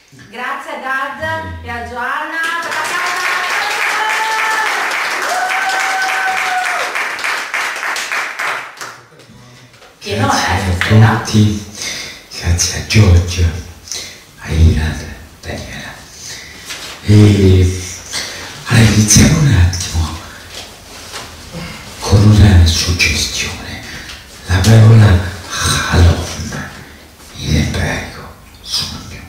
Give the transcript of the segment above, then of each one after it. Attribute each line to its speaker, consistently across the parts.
Speaker 1: Grazie a Gad e a Giovanna. Che non è
Speaker 2: grazie a tutti, grazie a Giorgio, a Ilan, Daniela. E allora iniziamo un attimo con una suggestione. La parola Halom in ebraico, sogno.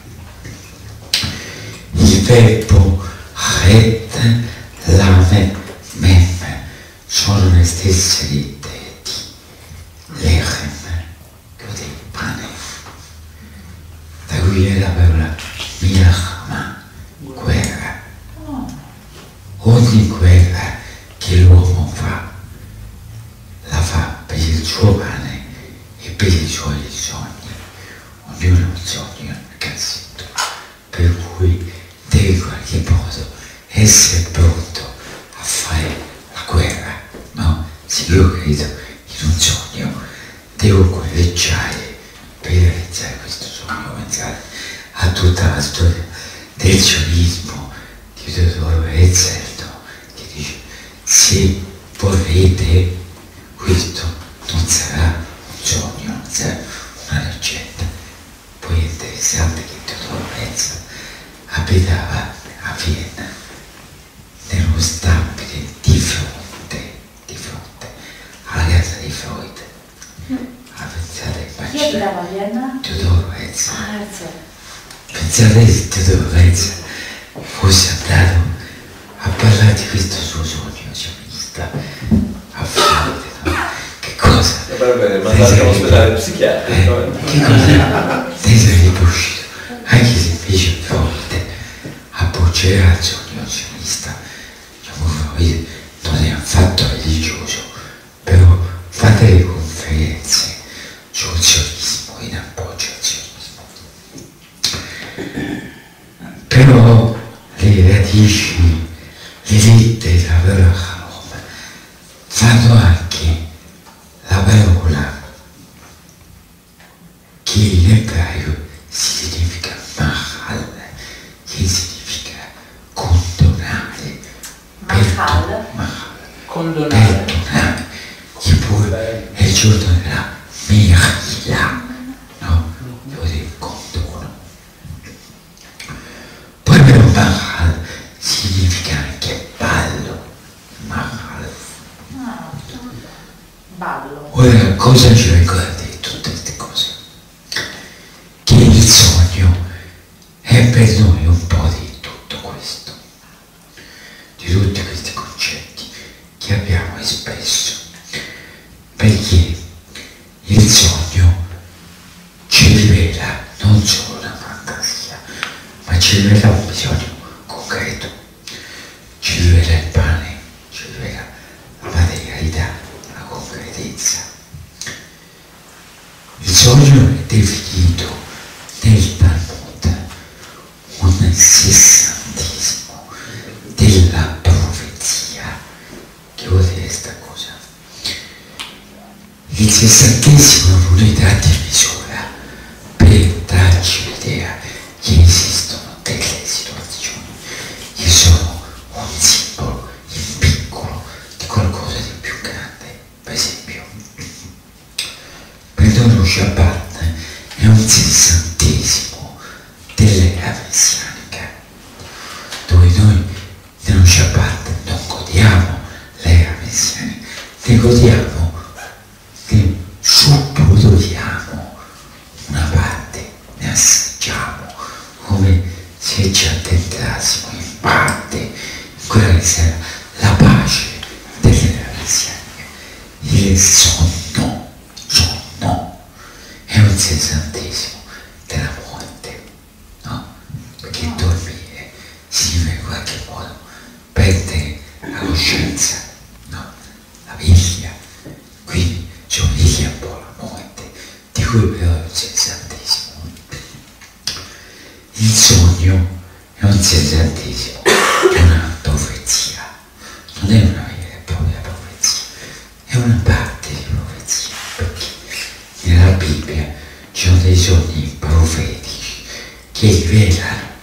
Speaker 2: Il verbo Het, Lamed, Mem sono le stesse lettere di Lechem, che vuol dire pane, da cui è la parola Milachama, guerra. Ogni guerra che l'uomo fa, la fa per il suo pane e per i suoi sogni. Ognuno ha un sogno nel cassetto, per cui deve in qualche modo essere pronto a fare la guerra, no? Se io credo in un sogno, devo guerreggiare per realizzare questo sogno. Pensate a tutta la storia del sionismo di Teodoro Herzl, che dice: se vorrete, questo non sarà un sogno, non sarà una leggenda. Poi è interessante che Teodoro Herzl abitava a Vienna, nello stabile di fronte alla casa di Freud. Pensate che
Speaker 1: chi abitava a Vienna?
Speaker 2: Teodoro Herzl.
Speaker 1: Grazie.
Speaker 2: Pensate che Teodoro Herzl fosse andato a parlare di questo suo sogno sionista a Freud, no? Che cosa?
Speaker 3: Va bene, mandato all'ospedale psichiatrico.
Speaker 2: Che cosa ne sarebbe uscito? Anche se invece Freud appoggerà il sogno sionista, diciamo, Freud non è affatto religioso, però fate le conferenze sul sionismo, in appoggio al sionismo. Però le radici, le lettere della parola Halom fanno anche la parola che in ebraico significa Mahal, che significa condonare,
Speaker 1: Condonare.
Speaker 2: perdonare. Eppure è il giorno della Mechila, no? Devo dire condono. Poi però Mahal significa anche ballo, Mahal.
Speaker 1: Ballo.
Speaker 2: Ora cosa ci ricorda di tutte queste cose? Che il sogno è per noi un po' di tutto questo, di tutti questi concetti che abbiamo espresso, perché il sogno ci rivela non solo la fantasia, ma ci rivela un bisogno concreto, ci rivela il pane, ci rivela la materialità, la concretezza. Il sogno è definito nel Talmud un sessantesimo della profezia. Che vuol dire questa cosa? Il sessantesimo è un'unità di misura per darci l'idea che esistono delle situazioni che sono un simbolo in piccolo di qualcosa di più grande. Per esempio, per noi lo Shabbat è un sessantesimo dell'era messianica, dove noi nello Shabbat non godiamo l'era messianica, ne godiamo, ne supproduriamo una parte, ne assaggiamo come se ci addentrassimo in parte in quella che sarà la pace dell'era messianica. Il sonno è un sessantesimo della morte, no? Perché dormire significa in qualche modo perdere la coscienza, no? La veglia. Quindi c'è un'iglia un po' la morte, di cui però è un sessantesimo. Il sogno è un sessantesimo, è una profezia, non è una vera e propria profezia, è una parte di profezia, perché nella Bibbia ci sono dei sogni profetici che rivelano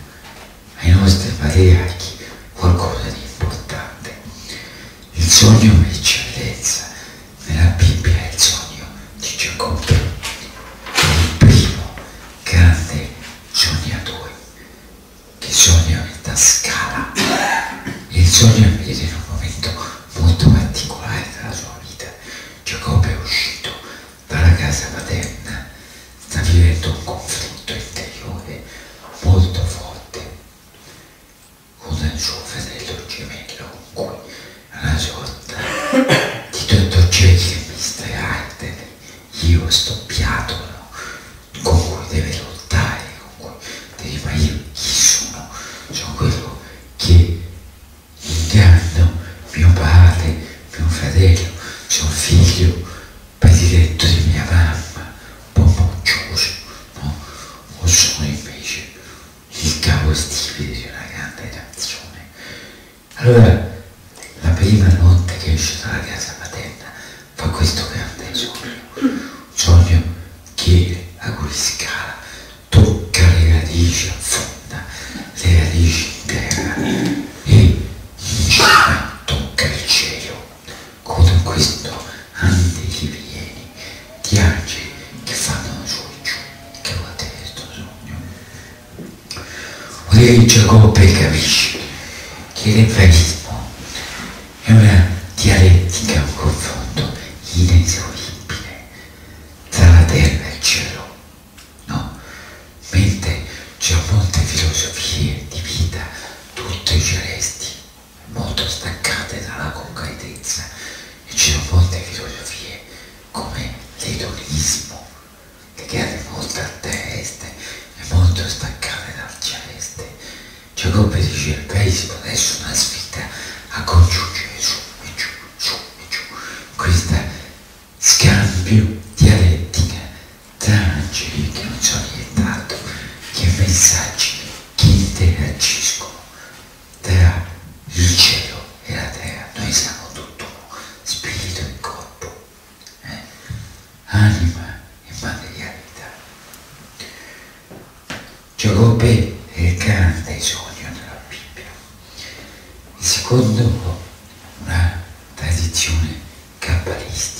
Speaker 2: stoppiato, no? Con cui deve lottare, con cui deve dire: ma io chi sono? Sono quello che inganno mio padre, mio fratello, sono figlio prediletto di mia mamma, pompoggioso, no? O sono invece il capostipite di una grande nazione. Allora, la prima notte che esce dalla casa materna fa questo grande sogno a cui scala, tocca le radici, affonda le radici in terra e in cima tocca il cielo, con questo antidivieni di angeli che fanno su e giù. Che guardate questo sogno. Ora Giacobbe capisce che l'ebraismo è una dialettica, un confronto inesauribile tra la terra e il cielo, no? Mentre c'è molte filosofie di vita, tutte celesti, molto staccate dalla concretezza, e ci sono molte filosofie come l'edonismo, legate molto al terrestre e molto staccate dal celeste. Giacobbe dice: il paese adesso è una sfida a congiungere su e giù, su e giù, questo scambio dialettica tra angeli che non sono nient'altro che messaggi che interagiscono tra il cielo e la terra. Noi siamo tutto uno, spirito e corpo, anima e materialità. Giacobbe è il grande sogno nella Bibbia. Il secondo, una tradizione kabbalistica.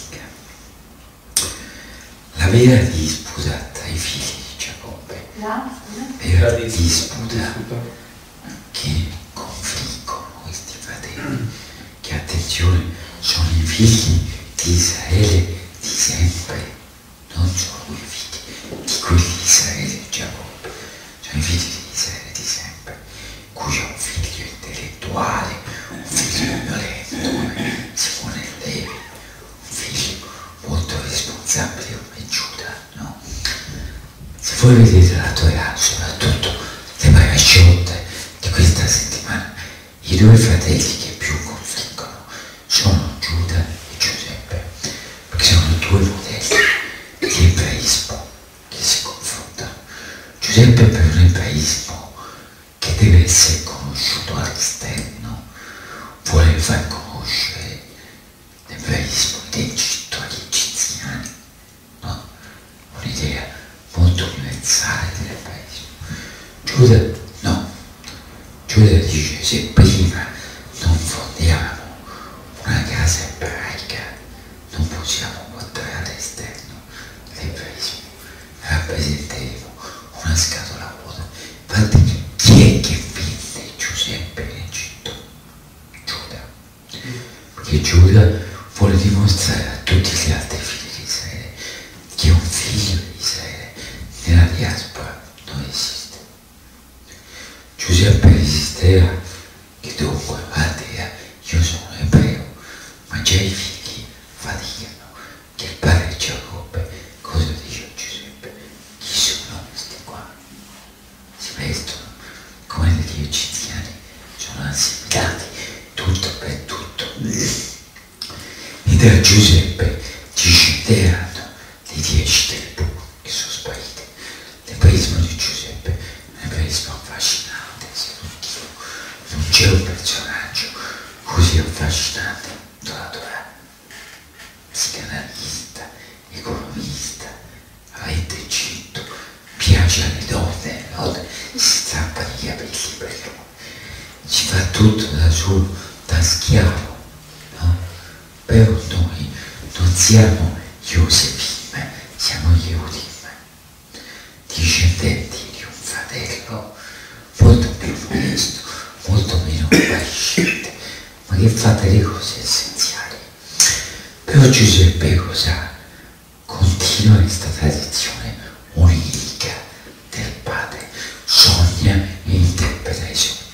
Speaker 2: La vera disputa tra i figli di Giacobbe, vera disputa che confliggono questi fratelli, che attenzione, sono i figli di Israele di sempre, non sono i figli di quelli di Israele di Giacobbe, sono i figli di Israele di sempre, cui c'è un figlio intellettuale, un figlio violento come Simone il Levi, un figlio molto responsabile come Giuda, no? Se voi vedete la Torah, soprattutto le parashotte di questa settimana, i due fratelli che più confliggono sono Giuda e Giuseppe, perché sono due modelli di ebraismo che si confrontano. Giuseppe per un ebraismo che deve essere conosciuto all'esterno, vuole far conoscere l'ebraismo d'Egitto agli egiziani, no? Un'idea molto universale dell'ebraismo. Giuda no, Giuda dice: se prima non fondiamo una casa ebraica non possiamo portare all'esterno l'ebraismo, rappresenteremo una scatola vuota. Infatti chi è che vende Giuseppe in Egitto? Giuda, perché Giuda vuole dimostrare a tutti gli altri figli di Israele che un figlio di Israele nella diaspora non esiste. Giuseppe resisteva, che dunque guarda, io sono ebreo, ma già i figli faticano, che il padre di Giacobbe cosa dice a Giuseppe? Chi sono questi qua? Si vestono come degli egiziani, sono assimilati tutto per tutto. E da Giuseppe discenderanno le 10 tribù che sono sparite. L'ebraismo di Giuseppe è un ebraismo affascinante, seduttivo. Non c'è un personaggio così affascinante dalla Torah. Psicanalista, economista, re d'Egitto, piace alle donne, si strappa i capelli per lui, ci fa tutto da solo, da schiavo, no? Però noi non siamo Iosefim, siamo Yehudim, discendenti di un fratello molto più modesto, molto meno appariscente, ma che fa delle cose essenziali. Però Giuseppe cosa? Continua questa tradizione onirica del padre, sogna e interpreta i sogni.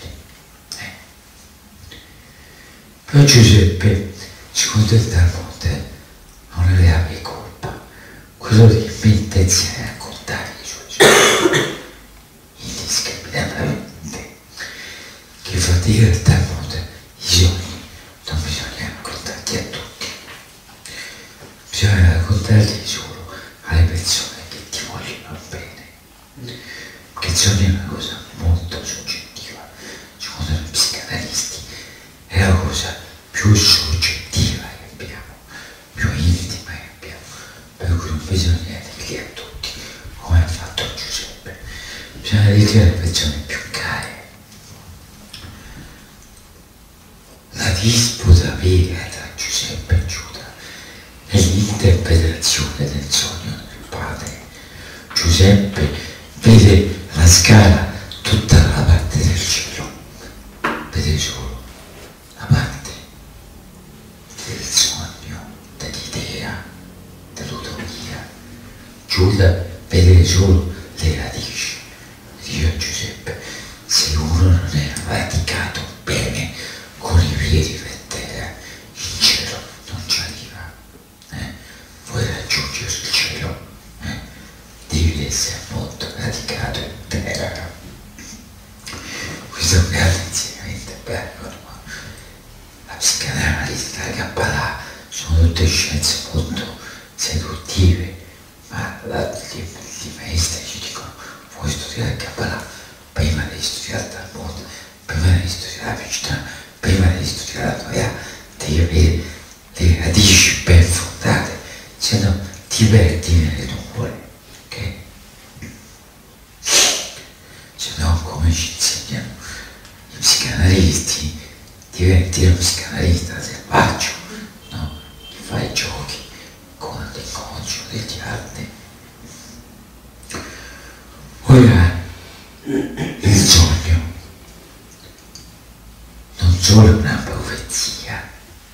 Speaker 2: Però Giuseppe, secondo il Talmud, ha una grave colpa, quello di mettersi a raccontare i suoi sogni indiscriminatamente, che fa dire a tal modo i sogni non bisogna raccontarli a tutti, bisogna raccontarli solo alle persone che ti vogliono bene, che il sogno è una cosa molto soggettiva, secondo gli psicanalisti è la cosa più soggettiva che abbiamo, più intima che abbiamo, per cui non bisogna dirli a tutti, come ha fatto Giuseppe, bisogna dirli alle persone più care. La disputa vera tra Giuseppe e Giuda è l'interpretazione del sogno del padre. Giuseppe vede la scala tutta dalla parte del cielo, vede solo la parte del sogno, dell'idea, dell'utopia. Giuda vede solo le radici. Dio a Giuseppe, se uno non è radicato bene con i piedi per terra, in cielo non ci arriva. Vuoi raggiungere il cielo? Devi essere molto radicato in terra. Questo è un grande insegnamento bello, no? La psicanalisi, la Kabbalah sono tutte scienze molto seduttive, ma i maestri ci dicono: vuoi studiare Kabbalah? Prima devi studiare Talmud, prima devi studiare la Mishnah, prima devi studiare la Torah, devi avere le radici ben fondate, se no ti perdi nelle nuvole, ok? Se no, come ci insegnano i psicanalisti, diventi uno psicanalista selvaggio, no? Che fa i giochi con l'inconscio degli altri. Ora, il sogno non solo è una profezia,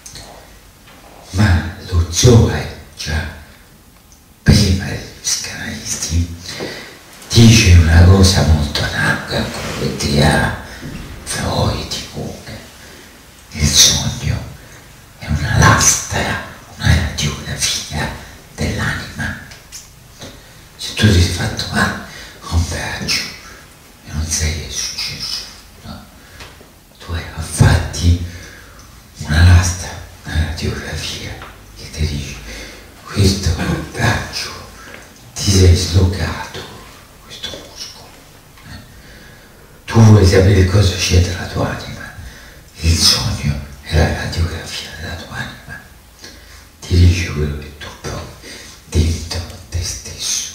Speaker 2: ma lo Zohar, già prima degli psicanalisti, dice una cosa molto analoga a quello che dirà Freud, Jung. Il sogno è una lastra, una radiografia dell'anima. Se tu ti sei fatto male a un braccio e non sai che è successo, no? Tu hai infatti una lastra, una radiografia che ti dice: questo è un braccio, ti sei slogato questo muscolo. Tu vuoi sapere cosa c'è della tua anima? Il sogno è la radiografia della tua anima, ti dice quello che tu provi dentro te stesso.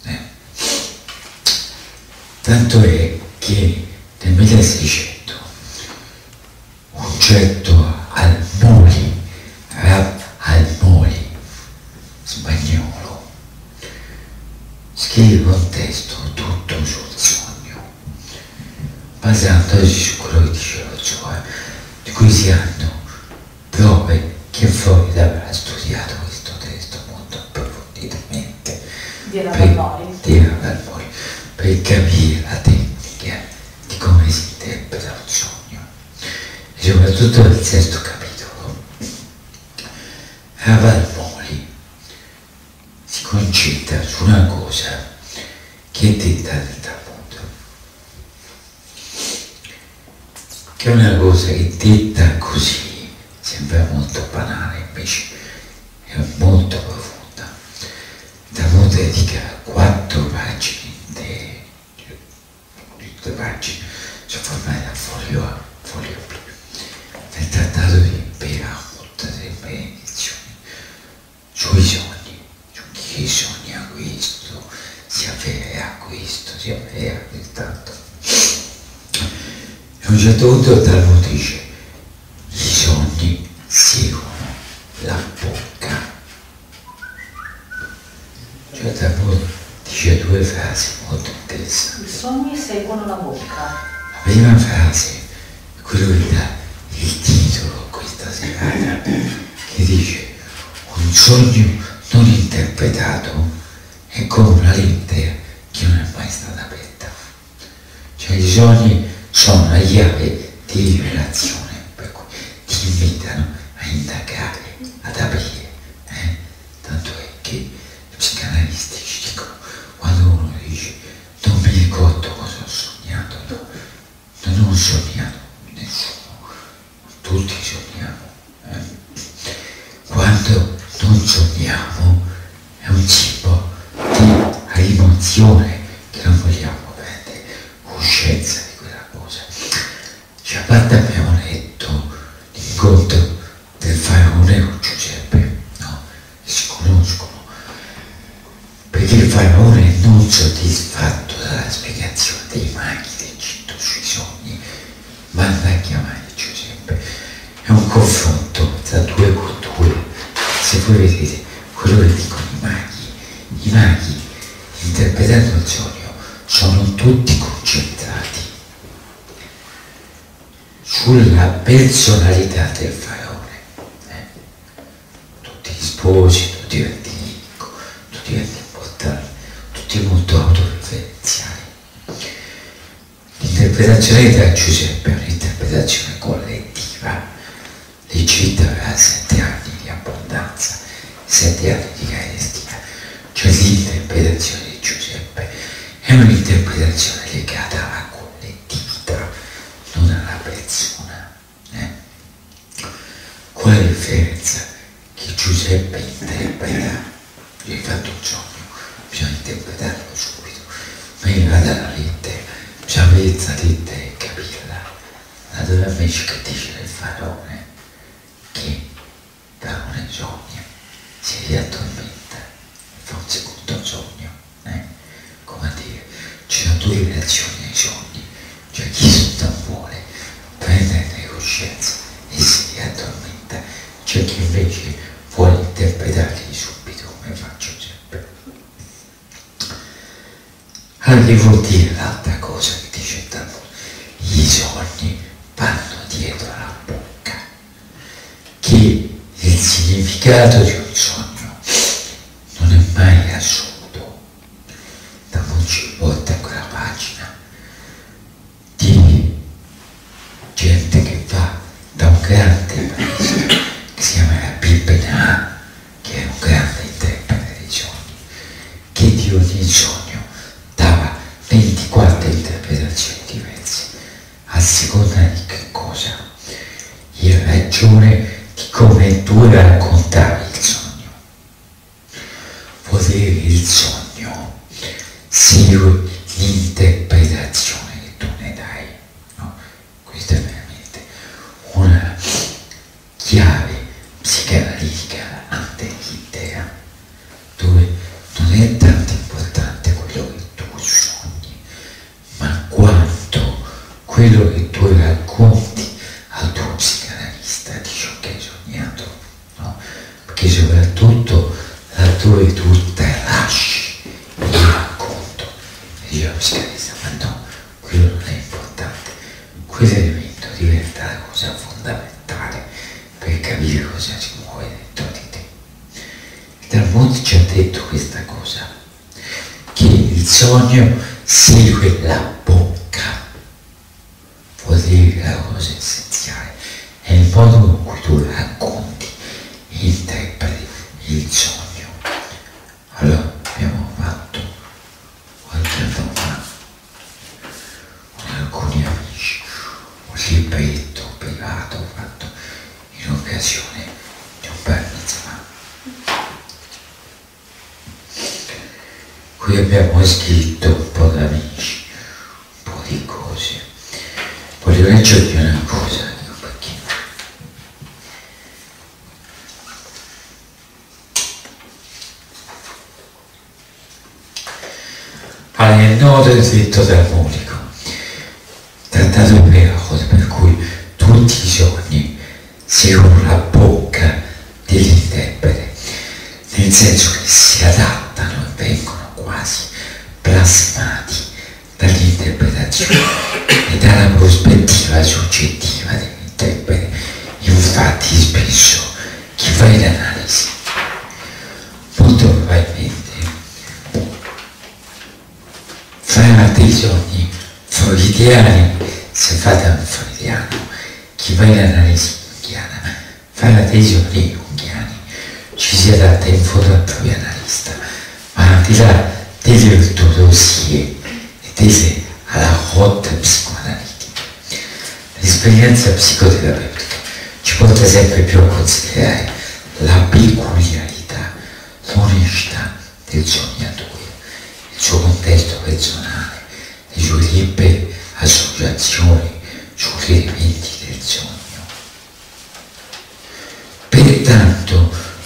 Speaker 2: Tanto è che nel 1600 un certo Almoli, Rab Almoli, spagnolo, scrive un testo tutto sul sogno, basandosi su quello che dice lo Zohar, di cui si hanno prove che Freud aveva studiato questo testo molto approfonditamente per capire la tecnica di come si interpreta un sogno. E soprattutto nel sesto capitolo Ravalmoli si concentra su una cosa che è detta nel Talmud, che è una cosa che detta così sembra molto banale, invece è molto profonda. Il Talmud dedica 4 pagine intere, 2 pagine sono formate da foglio A, foglio B, nel trattato di Beramut, delle benedizioni, sui sogni, su chi sogna questo, si avvererà questo, si avvererà quest'altro. E a un certo punto il Talmud dice: i sogni seguono la bocca. Cioè il Talmud dice 2 frasi molto interessanti.
Speaker 1: I sogni seguono la bocca.
Speaker 2: La prima frase è quello che dà il titolo a questa serata, che dice: un sogno non interpretato è come una lettera che non è mai stata aperta. Cioè i sogni sono la chiave di rivelazione, per cui ti invitano a indagare, ad aprire. Tanto è che i psicanalisti non sogniamo è un tipo di rimozione che non vogliamo prendere coscienza di quella cosa. Cioè, a parte abbiamo letto l'incontro del faraone con Giuseppe, no? Che si conoscono, perché il faraone è non soddisfatto dalla spiegazione dei maghi d'Egitto sui sogni, manda a chiamare Giuseppe. È un confronto tra due culture. Se voi vedete quello che dicono i maghi interpretando il sogno sono tutti concentrati sulla personalità del faraone, tutti gli sposi, tutti diventi ricco, tutti diventi importanti, tutti molto autoreferenziali. L'interpretazione da Giuseppe è un'interpretazione collettiva. L'Egitto aveva 7 anni di abbondanza, 7 anni di carestia, cioè l'interpretazione di Giuseppe è un'interpretazione legata alla collettività, non alla persona. Qual è la differenza? Che Giuseppe interpreta, io ho fatto un sogno, bisogna interpretarlo subito, ma io vado alla lettera, bisogna vedere la lettera e capirla. La dove invece che dice del faraone che da un sogno si riaddormenta e fa un secondo sogno, come a dire, ci sono due reazioni ai sogni, cioè chi non vuole prenderne coscienza e si riaddormenta, c'è chi invece vuole interpretarli subito come fa Giuseppe. Allora, che vuol dire l'altra cosa che dice il Talmud? I sogni vanno dietro alla bocca, che il significato di un sogno non è mai assoluto. Talmud ci porta a quella pagina di gente che va da un grande paese che si chiama Rabbi Benah, che è un grande interprete dei sogni, che di ogni sogno dava 24 interpretazioni diverse a seconda di che cosa, in ragione di come tu raccontavi il sogno. Vuol dire che il sogno segue l'interpretazione che tu ne dai, no? Questa è veramente una chiave psicanalitica antichitera, dove non è tanto importante quello che tu sogni, ma quanto quello che tu racconti al tuo psicanalista di ciò che hai sognato, no? Perché soprattutto laddove tu tralasci il racconto e dici allo psicanalista, ma no, quello non è importante, quell'elemento diventa la cosa fondamentale per capire cosa si muove dentro di te. Il Talmud ci ha detto questa cosa, che il sogno segue la bocca, vuol dire che la cosa essenziale è il modo con cui tu racconti e interpreti il sogno. Allora abbiamo fatto qualche anno fa con alcuni amici un libretto privato fatto in occasione di un bar mitzvah. Qui abbiamo scritto un po' da amici, un po' di cose. Voglio leggervi una cosa, dico perché. Allora, è noto il diritto talmudico, trattato per cui tutti i sogni seguono la bocca dell'interprete, nel senso che si adattano e vengono quasi plasmati dall'interpretazione e dalla prospettiva soggettiva dell'interprete. Infatti spesso chi fa l'analisi molto probabilmente farà dei sogni freudiani. Se fate un freudiano, chi fa l'analisi jungiana farà dei sogni jungiani, ci si adatta in fondo al proprio analista, ma al di là delle ortodossie e delle alla hot psicoanalitica. L'esperienza psicoterapeutica ci porta sempre più a considerare la peculiarità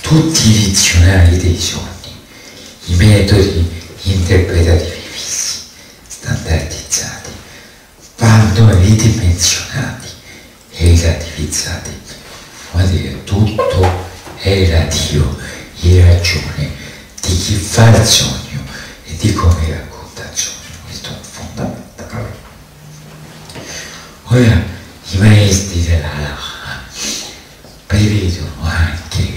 Speaker 2: tutti i dizionari dei sogni, i metodi interpretativi fissi, standardizzati, vanno ridimensionati e relativizzati, vuol dire tutto è relativo in ragione di chi fa il sogno e di come racconta il sogno. Questo è fondamentale. Ora i maestri della Halacha prevedono anche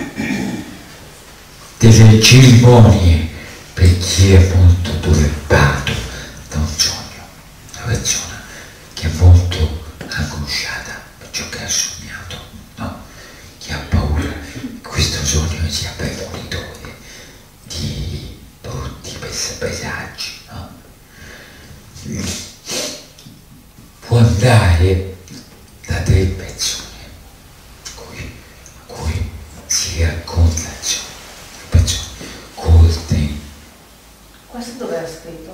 Speaker 2: delle cerimonie per chi è molto turbato da un sogno, una persona che è molto angosciata per ciò che ha sognato, no? Che ha paura che questo sogno sia premonitore di brutti paesaggi, no? Può andare da 3 persone a cui si racconta il sogno, persone colte,
Speaker 1: Questo dove è scritto?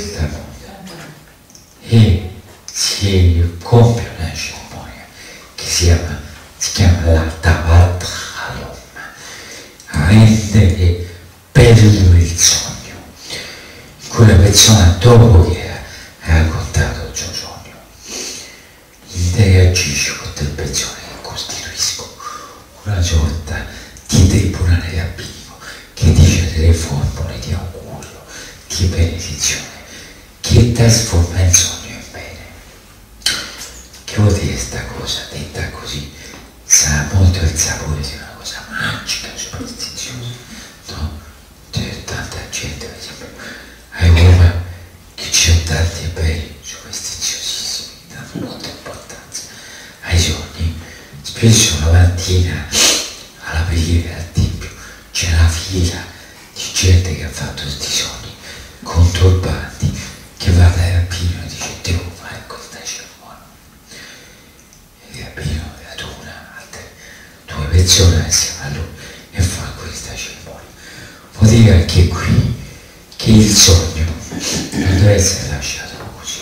Speaker 2: e si compie una cerimonia che si chiama la Tavat Halom, rendere bello il sogno. Quella persona, dopo che ha raccontato il suo sogno, interagisce con delle persone che costituiscono una sorta di tribunale rabbinico che dice delle formule di augurio, di benedizione, che trasforma il sogno in bene. Che vuol dire sta cosa? Detta così, sa molto il sapore di una cosa magica, superstiziosa, no? C'è tanta gente, per esempio, a Roma, che ci sono tanti ebrei superstiziosissimi, che danno molta importanza ai sogni. Spesso la mattina, alla preghiera al Tempio, c'è una fila di gente che ha fatto questi sogni con turbanti, che va dal rabbino e dice: devo fare questa cerimonia. Il rabbino raduna altre 2 persone assieme a lui e fa questa cerimonia. Vuol dire anche qui che il sogno non deve essere lasciato così,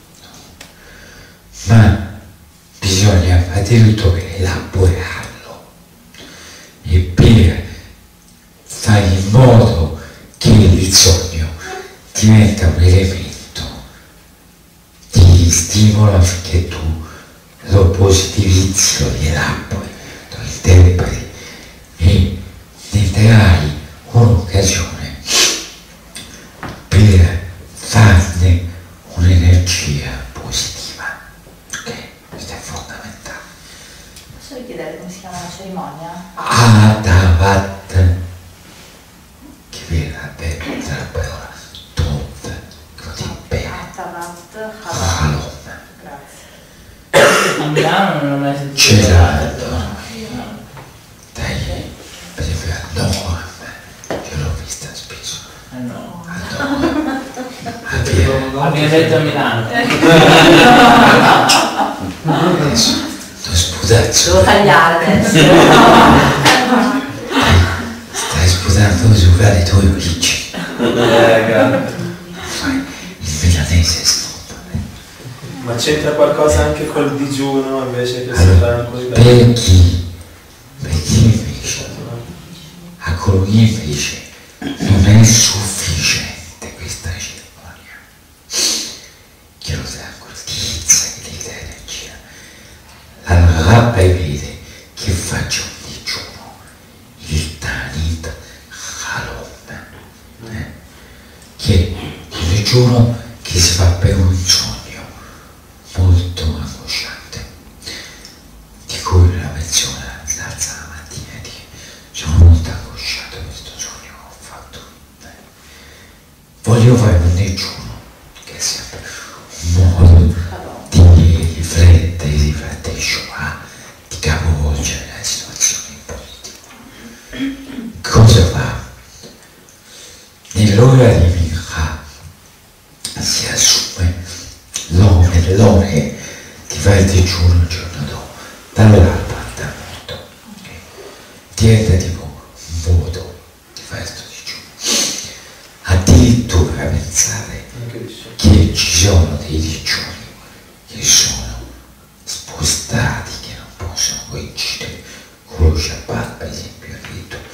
Speaker 2: no? Ma bisogna fare tutto per elaborarlo e per fare in modo che il sogno diventa un elemento di stimolo affinché tu lo positivizzi, lo elabori, lo interpreti e ne darai un'occasione per farne un'energia positiva. Ok? Questo è fondamentale.
Speaker 1: Posso richiedere come si chiama la cerimonia?
Speaker 2: Adavat, che viene dalla parola Tov, che vuol dire bene.
Speaker 1: Atavat
Speaker 2: Halom.
Speaker 1: Grazie.
Speaker 4: A Milano non ho mai sentito
Speaker 2: C'era,
Speaker 4: parlare.
Speaker 2: dai, per esempio a Noam, io l'ho vista spesso,
Speaker 4: No.
Speaker 2: a Noam, a Piero,
Speaker 4: Abbiamo detto a Milano.
Speaker 2: adesso, lo sputazzo,
Speaker 1: Devo tagliare adesso.
Speaker 2: stai sputando su vari tuoi amici,
Speaker 3: Grazie.
Speaker 2: fai il milanese stop.
Speaker 3: Ma c'entra qualcosa anche col digiuno invece che si
Speaker 2: Allora,
Speaker 3: fanno così?
Speaker 2: per chi invece, a colui invece non è sufficiente questa cerimonia, che lo tranquillizza, che gli dà energia. La prevede che faccia un digiuno, il Tanit Halom, che è un digiuno che si fa per un sogno molto angosciante, di cui una persona si alza la mattina e dice: sono molto angosciato per questo sogno che ho fatto, voglio fare un digiuno, che è sempre un modo di riflettere, di fare Shoah, di capovolgere la situazione in positivo. Cosa fa? Nell'ora di Mincha si assume l'onere di fare il digiuno il giorno dopo, dall'alba al tramonto, okay? Diventa tipo un voto di fare questo digiuno. Addirittura pensare che ci sono dei digiuni che sono spostati, che non possono coincidere con lo Shabbat, per esempio, addirittura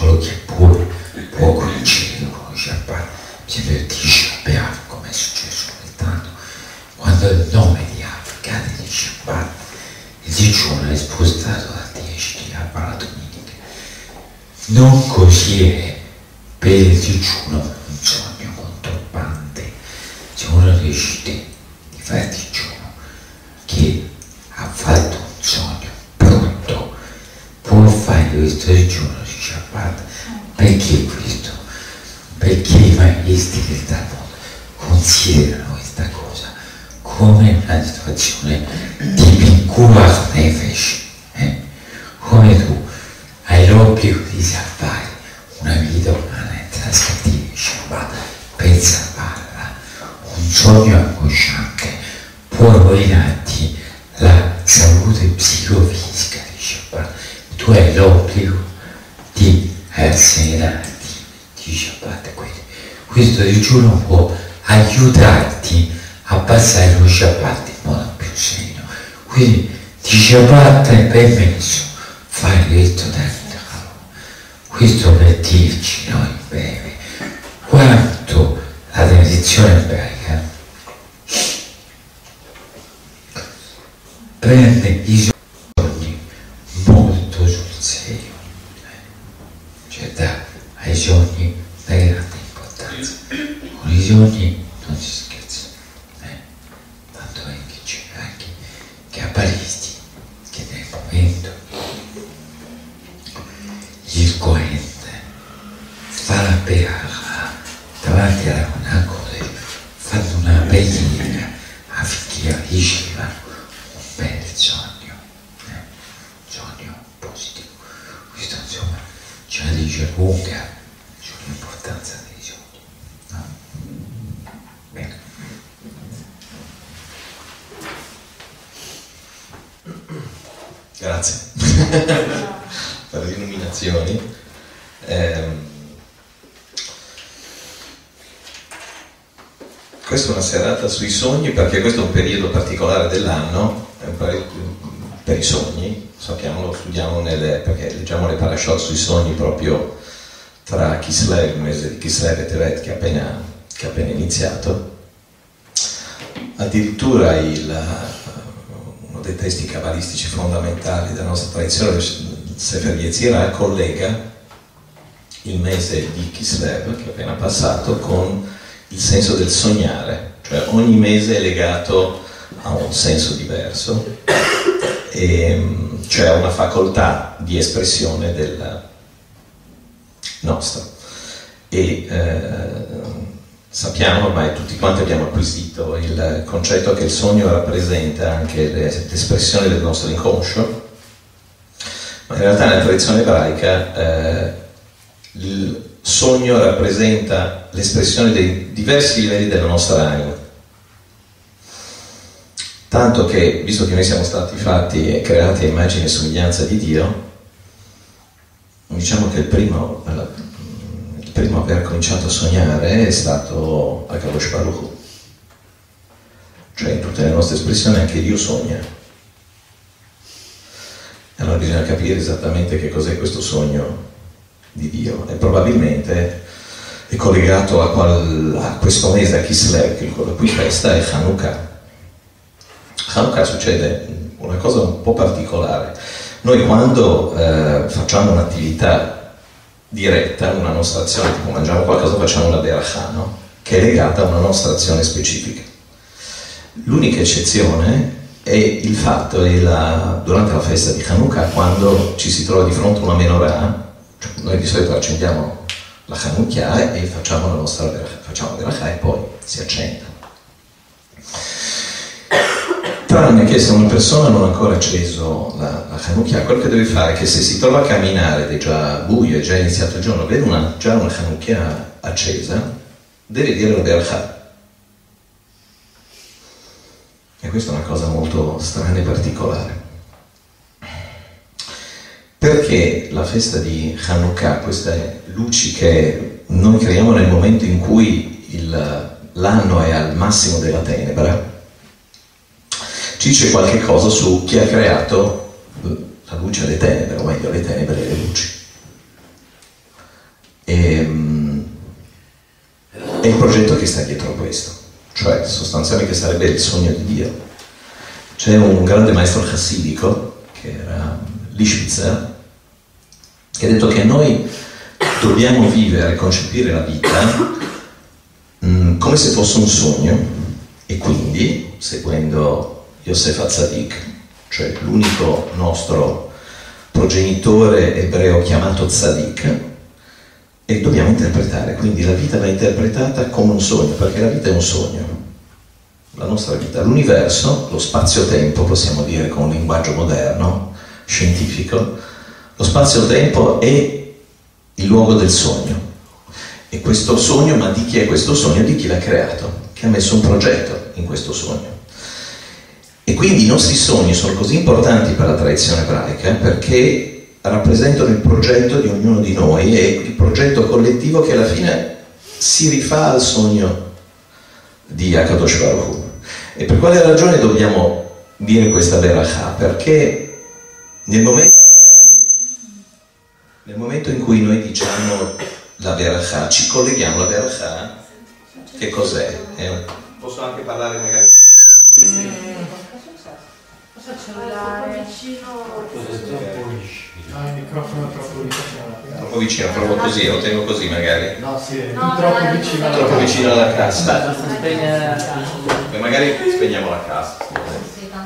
Speaker 2: solo che pure può coincidere con Shabbat, per esempio il Tisha B'Av, come è successo ogni tanto, quando il nome di Av cade di Shabbat, il digiuno è spostato dal 10 di Av alla domenica. Non così è per il digiuno un sogno conturbante. Se uno decide di fare digiuno che ha fatto un sogno brutto, può fare questo digiuno di Shabbat. Perché questo? Perché i maestri del Talmud considerano questa cosa come una situazione di pikuach nefesh, come tu hai l'obbligo di salvare una vita umana e trasferire in Shabbat per salvarla. Un sogno angosciante può rovinarti la salute psicofisica di Shabbat. Tu hai l'obbligo di serenarti di Shabbat. Questo digiuno può aiutarti a passare lo Shabbat in modo più sereno. Quindi di Shabbat è permesso fare questo tempo. Questo per dirci noi in breve quanto la tradizione ebraica prende i sogni molto sul serio, cioè dà ai sogni una grande importanza. Con i sogni non si scherza, tanto è che c'è anche cabalisti che nel momento il Cohen fa la peracha davanti alla Conacole, fanno una preghiera affinché ricevano un bel sogno, un sogno positivo. Questo insomma ce la dice lunga sull'importanza dei sogni, no? Bene.
Speaker 5: Grazie per le illuminazioni. Questa è una serata sui sogni perché questo è un periodo particolare dell'anno, è un per i sogni, sappiamolo, studiamo perché leggiamo le parashot sui sogni proprio tra Kislev, il mese di Kislev e Tevet che è appena iniziato. Addirittura uno dei testi cabalistici fondamentali della nostra tradizione, il Sefer Yetzirah, collega il mese di Kislev, che è appena passato, con il senso del sognare, cioè ogni mese è legato a un senso diverso, cioè a una facoltà di espressione della nostra. E sappiamo, ormai tutti quanti abbiamo acquisito il concetto che il sogno rappresenta anche l'espressione del nostro inconscio, ma in realtà nella tradizione ebraica il sogno rappresenta l'espressione dei diversi livelli della nostra anima. Tanto che, visto che noi siamo stati fatti e creati a immagine e somiglianza di Dio, diciamo che il primo a aver cominciato a sognare è stato Akadosh Baruch Hu. Cioè in tutte le nostre espressioni anche Dio sogna. E allora bisogna capire esattamente che cos'è questo sogno di Dio, e probabilmente è collegato a questo mese, a Kislev, la cui festa è Hanukkah. Hanukkah succede una cosa un po' particolare. Noi quando facciamo un'attività diretta, una nostra azione, tipo mangiamo qualcosa, facciamo una berachà, no? Che è legata a una nostra azione specifica. L'unica eccezione è il fatto, durante la festa di Hanukkah, quando ci si trova di fronte a una menorah, cioè noi di solito accendiamo la Hanukkah e facciamo la nostra berachà e poi si accende. Tranne che se una persona non ha ancora acceso la Hanukkah, quello che deve fare è che se si trova a camminare ed è già buio, è già iniziato il giorno, vede già una Hanukkah accesa, deve dire la berachà. E questa è una cosa molto strana e particolare. Perché la festa di Hanukkah, queste luci che noi creiamo nel momento in cui l'anno è al massimo della tenebra, ci dice qualche cosa su chi ha creato la luce e le tenebre, o meglio le tenebre e le luci. il progetto che sta dietro a questo, cioè sostanzialmente che sarebbe il sogno di Dio. C'è un grande maestro chassidico, che era Lischwitzer, che ha detto che noi dobbiamo vivere e concepire la vita come se fosse un sogno, e quindi, seguendo Yosef HaTzadik, cioè l'unico nostro progenitore ebreo chiamato Tzadik, e dobbiamo interpretare, quindi la vita va interpretata come un sogno, perché la vita è un sogno, la nostra vita, l'universo, lo spazio-tempo, possiamo dire con un linguaggio moderno, scientifico, lo spazio-tempo è il luogo del sogno, e questo sogno, ma di chi è questo sogno? Di chi l'ha creato, che ha messo un progetto in questo sogno. E quindi i nostri sogni sono così importanti per la tradizione ebraica perché rappresentano il progetto di ognuno di noi e il progetto collettivo che alla fine si rifà al sogno di Akadosh Baruch Hu. E per quale ragione dobbiamo dire questa berachà? Perché nel momento in cui noi diciamo la berachà, ci colleghiamo alla berachà, che cos'è? Posso anche parlare magari...
Speaker 1: Cosa cellulare?
Speaker 4: No, il microfono è troppo vicino.
Speaker 5: Troppo vicino, provo così, lo tengo così magari.
Speaker 4: No, sì, è
Speaker 1: No,
Speaker 4: troppo
Speaker 1: no,
Speaker 4: vicino.
Speaker 1: no.
Speaker 5: Troppo vicino alla cassa.
Speaker 4: Beh, basta spegnere la cassa.
Speaker 5: E magari spegniamo la cassa.
Speaker 1: Sì, tanto.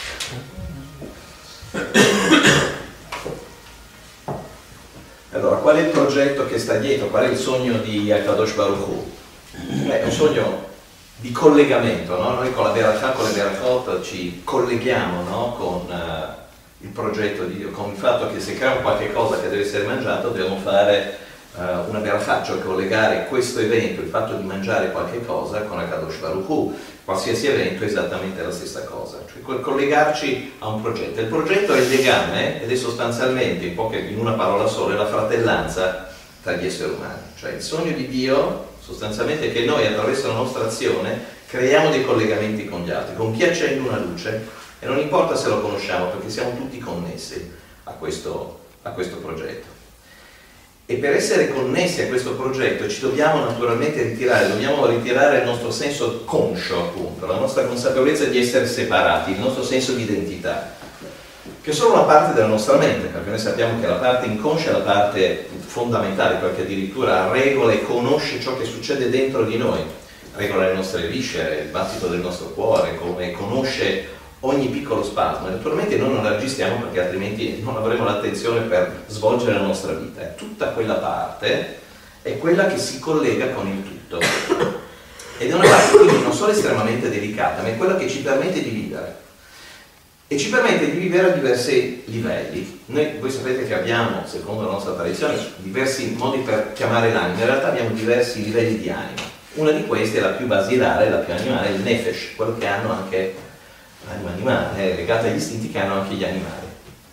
Speaker 5: Allora, qual è il progetto che sta dietro? Qual è il sogno di Akadosh Baruch Hu? È un sogno di collegamento, no? Noi con la berachà, con le berachot ci colleghiamo, no? Con il progetto di Dio, con il fatto che se creiamo qualche cosa che deve essere mangiato dobbiamo fare una berachà, cioè collegare questo evento, il fatto di mangiare qualche cosa, con Akadosh Baruch Hu. Qualsiasi evento è esattamente la stessa cosa, cioè collegarci a un progetto. Il progetto è il legame ed è sostanzialmente, in una parola sola, la fratellanza tra gli esseri umani. Cioè il sogno di Dio sostanzialmente è che noi attraverso la nostra azione creiamo dei collegamenti con gli altri, con chi accende una luce, e non importa se lo conosciamo perché siamo tutti connessi a questo progetto. E per essere connessi a questo progetto ci dobbiamo naturalmente ritirare il nostro senso conscio, appunto, la nostra consapevolezza di essere separati, il nostro senso di identità, che è solo una parte della nostra mente, perché noi sappiamo che la parte inconscia è la parte fondamentale, perché addirittura regola e conosce ciò che succede dentro di noi, regola le nostre viscere, il battito del nostro cuore, come conosce ogni piccolo spasmo. Naturalmente noi non la registriamo perché altrimenti non avremo l'attenzione per svolgere la nostra vita. E tutta quella parte è quella che si collega con il tutto. Ed è una parte quindi non solo estremamente delicata, ma è quella che ci permette di vivere. E ci permette di vivere a diversi livelli. Voi sapete che abbiamo, secondo la nostra tradizione, diversi modi per chiamare l'anima. In realtà abbiamo diversi livelli di anima. Una di queste è la più basilare, la più animale, il nefesh, quello che hanno anche l'anima animale, è legata agli istinti che hanno anche gli animali.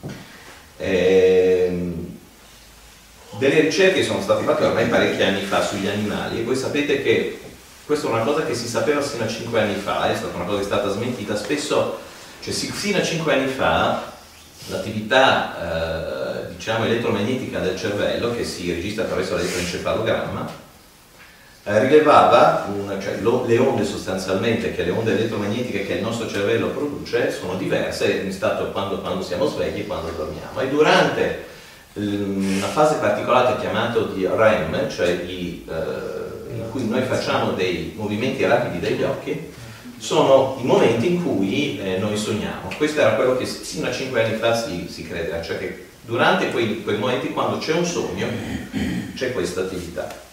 Speaker 5: Delle ricerche sono state fatte ormai parecchi anni fa sugli animali, e voi sapete che questa è una cosa che si sapeva fino a 5 anni fa, è stata una cosa che è stata smentita spesso, cioè fino a 5 anni fa l'attività diciamo elettromagnetica del cervello, che si registra attraverso l'elettroencefalogramma, rilevava, cioè le onde sostanzialmente, che le onde elettromagnetiche che il nostro cervello produce sono diverse in stato quando siamo svegli e quando dormiamo, e durante una fase particolare chiamata di REM, cioè in cui noi facciamo dei movimenti rapidi degli occhi, sono i momenti in cui noi sogniamo. Questo era quello che fino a 5 anni fa si credeva, cioè che durante quei momenti, quando c'è un sogno, c'è questa attività.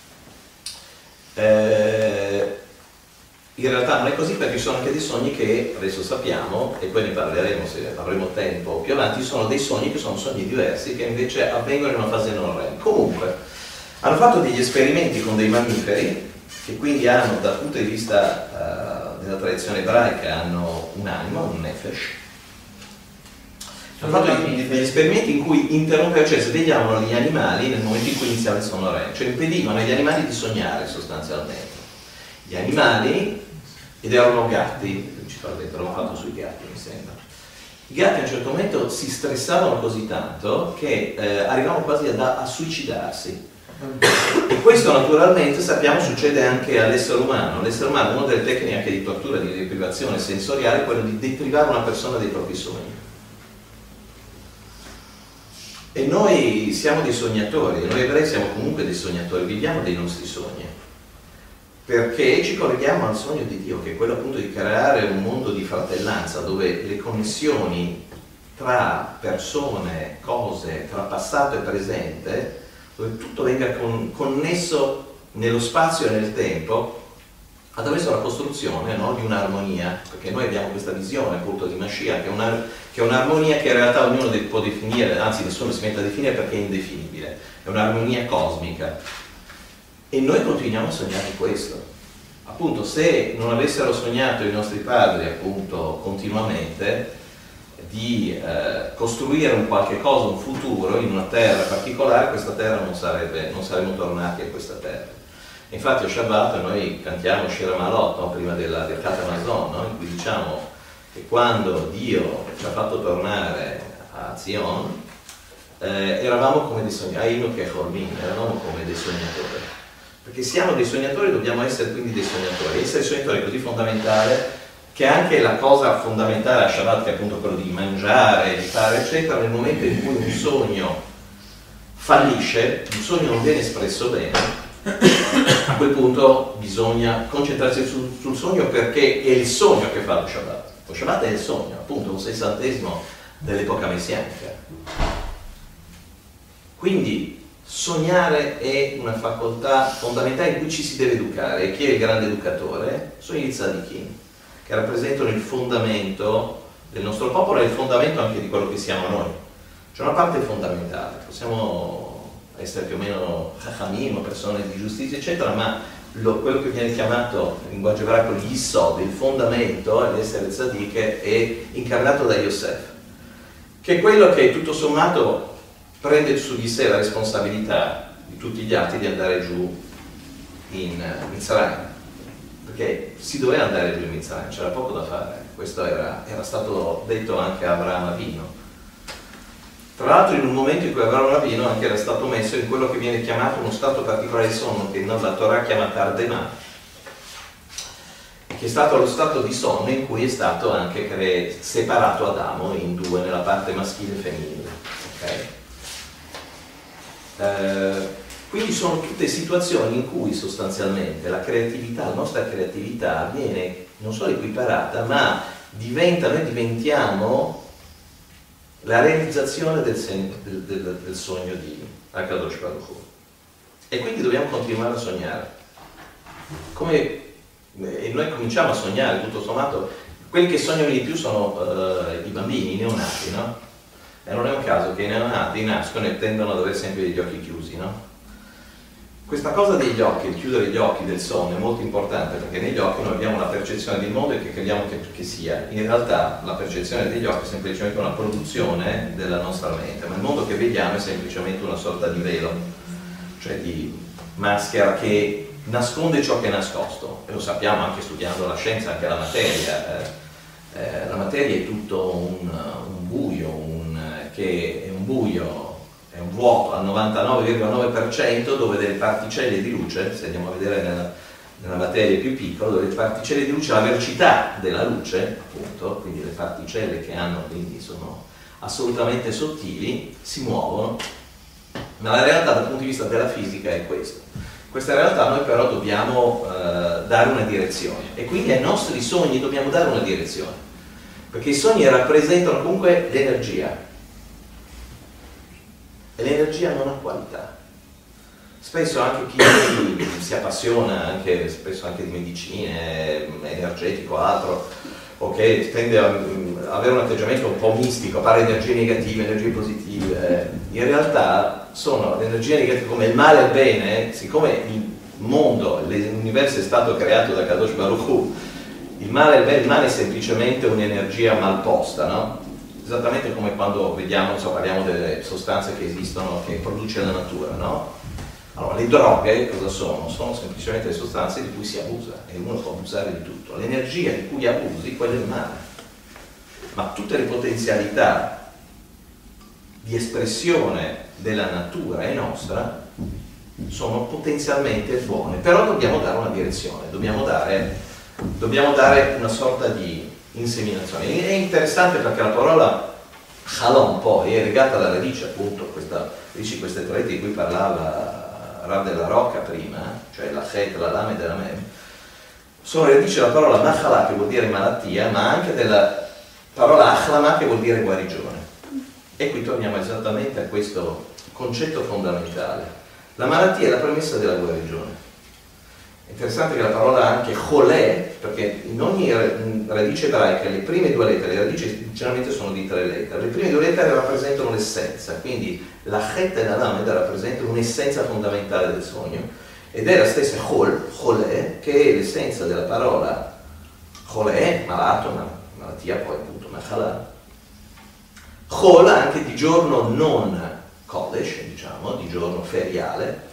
Speaker 5: In realtà non è così, perché ci sono anche dei sogni che adesso sappiamo, e poi ne parleremo se avremo tempo più avanti, sono dei sogni che sono sogni diversi, che invece avvengono in una fase non REM. Comunque hanno fatto degli esperimenti con dei mammiferi, che quindi hanno, dal punto di vista della tradizione ebraica, hanno un'anima, un nefesh. Hanno fatto degli esperimenti in cui interrompevano, cioè svegliavano gli animali nel momento in cui iniziava il sonno REM, cioè impedivano agli animali di sognare sostanzialmente. Gli animali, ed erano gatti, principalmente, l'hanno fatto sui gatti mi sembra. I gatti a un certo momento si stressavano così tanto che arrivavano quasi a suicidarsi. E questo naturalmente sappiamo succede anche all'essere umano. L'essere umano, una delle tecniche anche di tortura, di deprivazione sensoriale, è quello di deprivare una persona dei propri sogni. E noi siamo dei sognatori, noi ebrei siamo comunque dei sognatori, viviamo dei nostri sogni, perché ci colleghiamo al sogno di Dio, che è quello appunto di creare un mondo di fratellanza, dove le connessioni tra persone, cose, tra passato e presente, dove tutto venga connesso nello spazio e nel tempo attraverso la costruzione, no, di un'armonia, perché noi abbiamo questa visione appunto di Mashiach, che è un'armonia che in realtà ognuno può definire, anzi nessuno si mette a definire perché è indefinibile, è un'armonia cosmica. E noi continuiamo a sognare questo. Appunto, se non avessero sognato i nostri padri appunto continuamente di costruire un qualche cosa, un futuro in una terra particolare, questa terra non saremmo tornati a questa terra. Infatti a Shabbat noi cantiamo Shir Malot, no? Prima del Kat Hamazon, no? In cui diciamo che quando Dio ci ha fatto tornare a Zion eravamo come dei sognatori, eravamo come dei sognatori. Perché siamo dei sognatori, dobbiamo essere quindi dei sognatori. Essere sognatori è così fondamentale che anche la cosa fondamentale a Shabbat, che è appunto quello di mangiare, di fare eccetera, nel momento in cui un sogno fallisce, un sogno non viene espresso bene, a quel punto bisogna concentrarsi sul sogno, perché è il sogno che fa lo Shabbat. Lo Shabbat è il sogno, appunto un 60° dell'epoca messianica. Quindi sognare è una facoltà fondamentale in cui ci si deve educare. E chi è il grande educatore? Sono i tzadikim, che rappresentano il fondamento del nostro popolo e il fondamento anche di quello che siamo noi. C'è una parte fondamentale, possiamo essere più o meno chachamim, persone di giustizia eccetera, ma quello che viene chiamato in linguaggio ebraico gli yisod, il fondamento, l'essere tzadik, è incarnato da Yosef, che è quello che tutto sommato prende su di sé la responsabilità di tutti gli altri di andare giù in Mitzrayim, perché si doveva andare giù in Mitzrayim, c'era poco da fare. Questo era stato detto anche a Abraham Avinu. Tra l'altro in un momento in cui Abraham Avinu anche era stato messo in quello che viene chiamato uno stato particolare di sonno, che la Torah chiama Tardemah, che è stato lo stato di sonno in cui è stato anche separato Adamo in due, nella parte maschile e femminile. Okay? Quindi sono tutte situazioni in cui sostanzialmente la creatività, la nostra creatività viene non solo equiparata, ma noi diventiamo la realizzazione del sogno di Akadosh Baruch Hu. E quindi dobbiamo continuare a sognare. E noi cominciamo a sognare, tutto sommato, quelli che sognano di più sono i bambini, i neonati, no? E non è un caso che i neonati nascono e tendono ad avere sempre gli occhi chiusi, no? Questa cosa degli occhi, il chiudere gli occhi del sonno è molto importante, perché negli occhi noi abbiamo una percezione del mondo che crediamo che sia. In realtà la percezione degli occhi è semplicemente una produzione della nostra mente, ma il mondo che vediamo è semplicemente una sorta di velo, cioè di maschera che nasconde ciò che è nascosto. E lo sappiamo anche studiando la scienza, anche la materia. La materia è tutto un buio, che è un buio, è un vuoto al 99,9%, dove delle particelle di luce, se andiamo a vedere nella materia più piccola, dove le particelle di luce, la velocità della luce, appunto, quindi le particelle che quindi sono assolutamente sottili, si muovono, ma la realtà dal punto di vista della fisica è questo. Questa realtà noi però dobbiamo dare una direzione, e quindi ai nostri sogni dobbiamo dare una direzione, perché i sogni rappresentano comunque l'energia. E l'energia non ha qualità. Spesso anche chi si appassiona spesso anche di medicine, energetico, altro, o che tende a avere un atteggiamento un po' mistico, a fare energie negative, energie positive, in realtà sono le energie negative come il male e il bene. Siccome il mondo, l'universo è stato creato da Kadosh Baruch Hu, il male e il bene, il male è semplicemente un'energia malposta, no? Esattamente come quando vediamo, parliamo delle sostanze che esistono, che produce la natura, no? Allora, le droghe cosa sono? Sono semplicemente le sostanze di cui si abusa, e uno può abusare di tutto. L'energia di cui abusi, quella è il male. Ma tutte le potenzialità di espressione della natura è nostra, sono potenzialmente buone, però dobbiamo dare una direzione, dobbiamo dare una sorta di inseminazione. È interessante perché la parola Halom poi è legata alla radice, appunto, queste tre di cui parlava Rav della Rocca prima, cioè la Chet, la Lamed e la Mem, sono le radici della parola Machala, che vuol dire malattia, ma anche della parola Achlama, che vuol dire guarigione. E qui torniamo esattamente a questo concetto fondamentale. La malattia è la premessa della guarigione. È interessante che la parola anche Cholè, perché in ogni radice ebraica le prime due lettere, le radici generalmente sono di 3 lettere, le prime 2 lettere rappresentano l'essenza, quindi la Chet e la Lamed rappresentano un'essenza fondamentale del sogno, ed è la stessa Cholè, che è l'essenza della parola Cholè, malato, malattia, poi appunto Machalà. Chol anche di giorno non Kodesh, diciamo, di giorno feriale,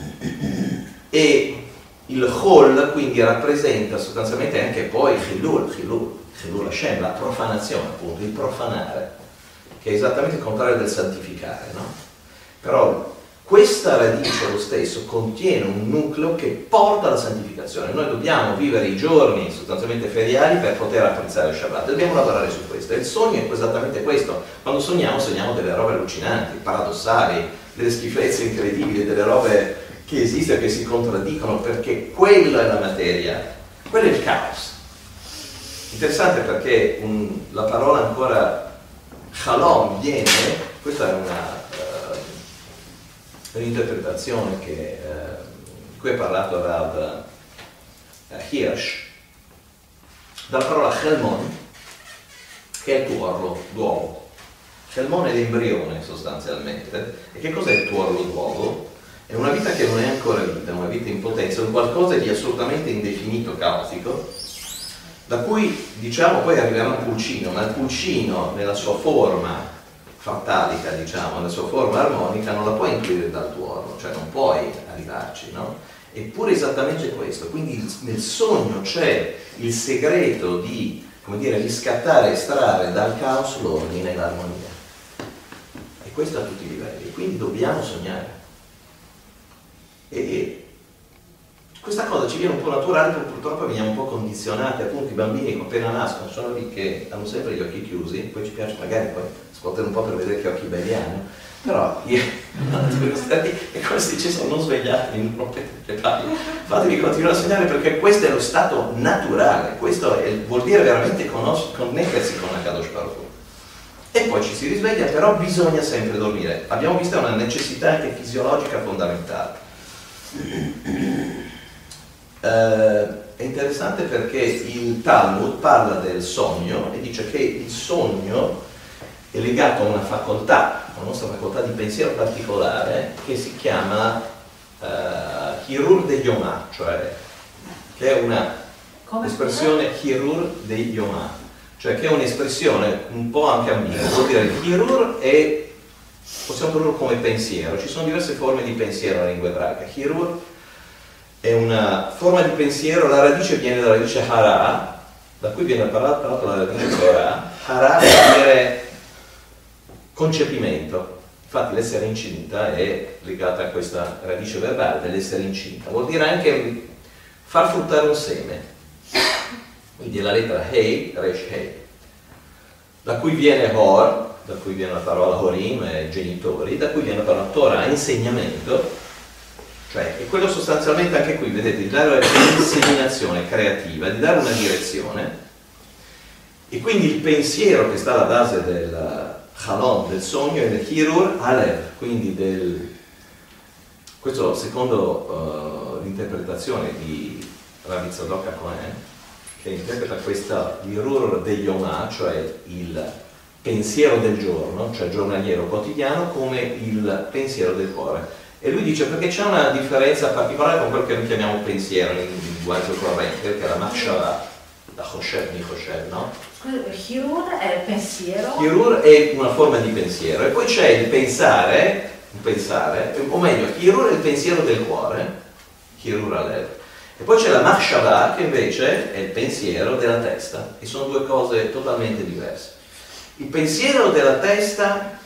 Speaker 5: e il Chol quindi rappresenta sostanzialmente anche poi Chilul Hashem, la profanazione, appunto, il profanare, che è esattamente il contrario del santificare, no? Però questa radice lo stesso contiene un nucleo che porta alla santificazione. Noi dobbiamo vivere i giorni sostanzialmente feriali per poter apprezzare il Shabbat, dobbiamo lavorare su questo. E il sogno è esattamente questo. Quando sogniamo delle robe allucinanti, paradossali, delle schifezze incredibili, delle robe che esistono e che si contraddicono, perché quella è la materia, quello è il caos. Interessante perché la parola ancora Shalom viene, questa è un'interpretazione di cui ha parlato Rav Hirsch, dalla parola Chelmon, che è il tuorlo d'uovo. Chelmon è l'embrione sostanzialmente. E che cos'è il tuorlo d'uovo? È una vita che non è ancora vita, una vita in potenza, un qualcosa di assolutamente indefinito, caotico, da cui diciamo poi arriverà un pulcino, ma il pulcino nella sua forma frattalica, diciamo, nella sua forma armonica non la puoi includere dal tuorlo, cioè non puoi arrivarci, no? Eppure esattamente questo, quindi nel sogno c'è il segreto di, come dire, riscattare, estrarre dal caos l'ordine e l'armonia. E questo a tutti i livelli, quindi dobbiamo sognare. E questa cosa ci viene un po' naturale, perché purtroppo veniamo un po' condizionati, appunto i bambini appena nascono sono lì che hanno sempre gli occhi chiusi, poi ci piace magari poi scuotere un po' per vedere che occhi belli hanno, però io e come si dice, sono non svegliati, non rompete le palle, fatevi continuare a sognare, perché questo è lo stato naturale, questo vuol dire veramente connettersi con la Kadosh Baruch Hu. E poi ci si risveglia, però bisogna sempre dormire. Abbiamo visto una necessità anche fisiologica fondamentale. È interessante perché il Talmud parla del sogno e dice che il sogno è legato a una facoltà, a una nostra facoltà di pensiero particolare che si chiama Hirur de Yomah, cioè che è una espressione Hirur de Yomah, cioè che è un'espressione un po' anche ambigua. Vuol dire il Hirur è, possiamo tradurlo come pensiero, ci sono diverse forme di pensiero nella lingua ebraica. Hirur è una forma di pensiero, la radice viene dalla radice hara, da cui viene parlato la radice Torah. Hara vuol dire concepimento, infatti l'essere incinta è legata a questa radice verbale dell'essere incinta, vuol dire anche far fruttare un seme, quindi è la lettera Hei, Resh Hei, da cui viene Hor, da cui viene la parola Horim, genitori, da cui viene la parola Torah, insegnamento. Cioè, è quello sostanzialmente anche qui, vedete, di dare un'inseminazione creativa, di dare una direzione, e quindi il pensiero che sta alla base del Halom, del sogno, è il Hirur Alev, quindi questo secondo l'interpretazione di Rabbi Tzadok HaKohen, che interpreta questa Hirur de Yomah, cioè il pensiero del giorno, cioè giornaliero quotidiano, come il pensiero del cuore. E lui dice perché c'è una differenza particolare con quello che noi chiamiamo pensiero in linguaggio corrente, che è la Machshava, la Choshev, mi Choshev, no?
Speaker 1: Scusa, Hirur è il pensiero?
Speaker 5: Hirur è una forma di pensiero, e poi c'è il pensare, o meglio, Hirur è il pensiero del cuore, Hirur Alev, e poi c'è la Machshava, che invece è il pensiero della testa, e sono due cose totalmente diverse. Il pensiero della testa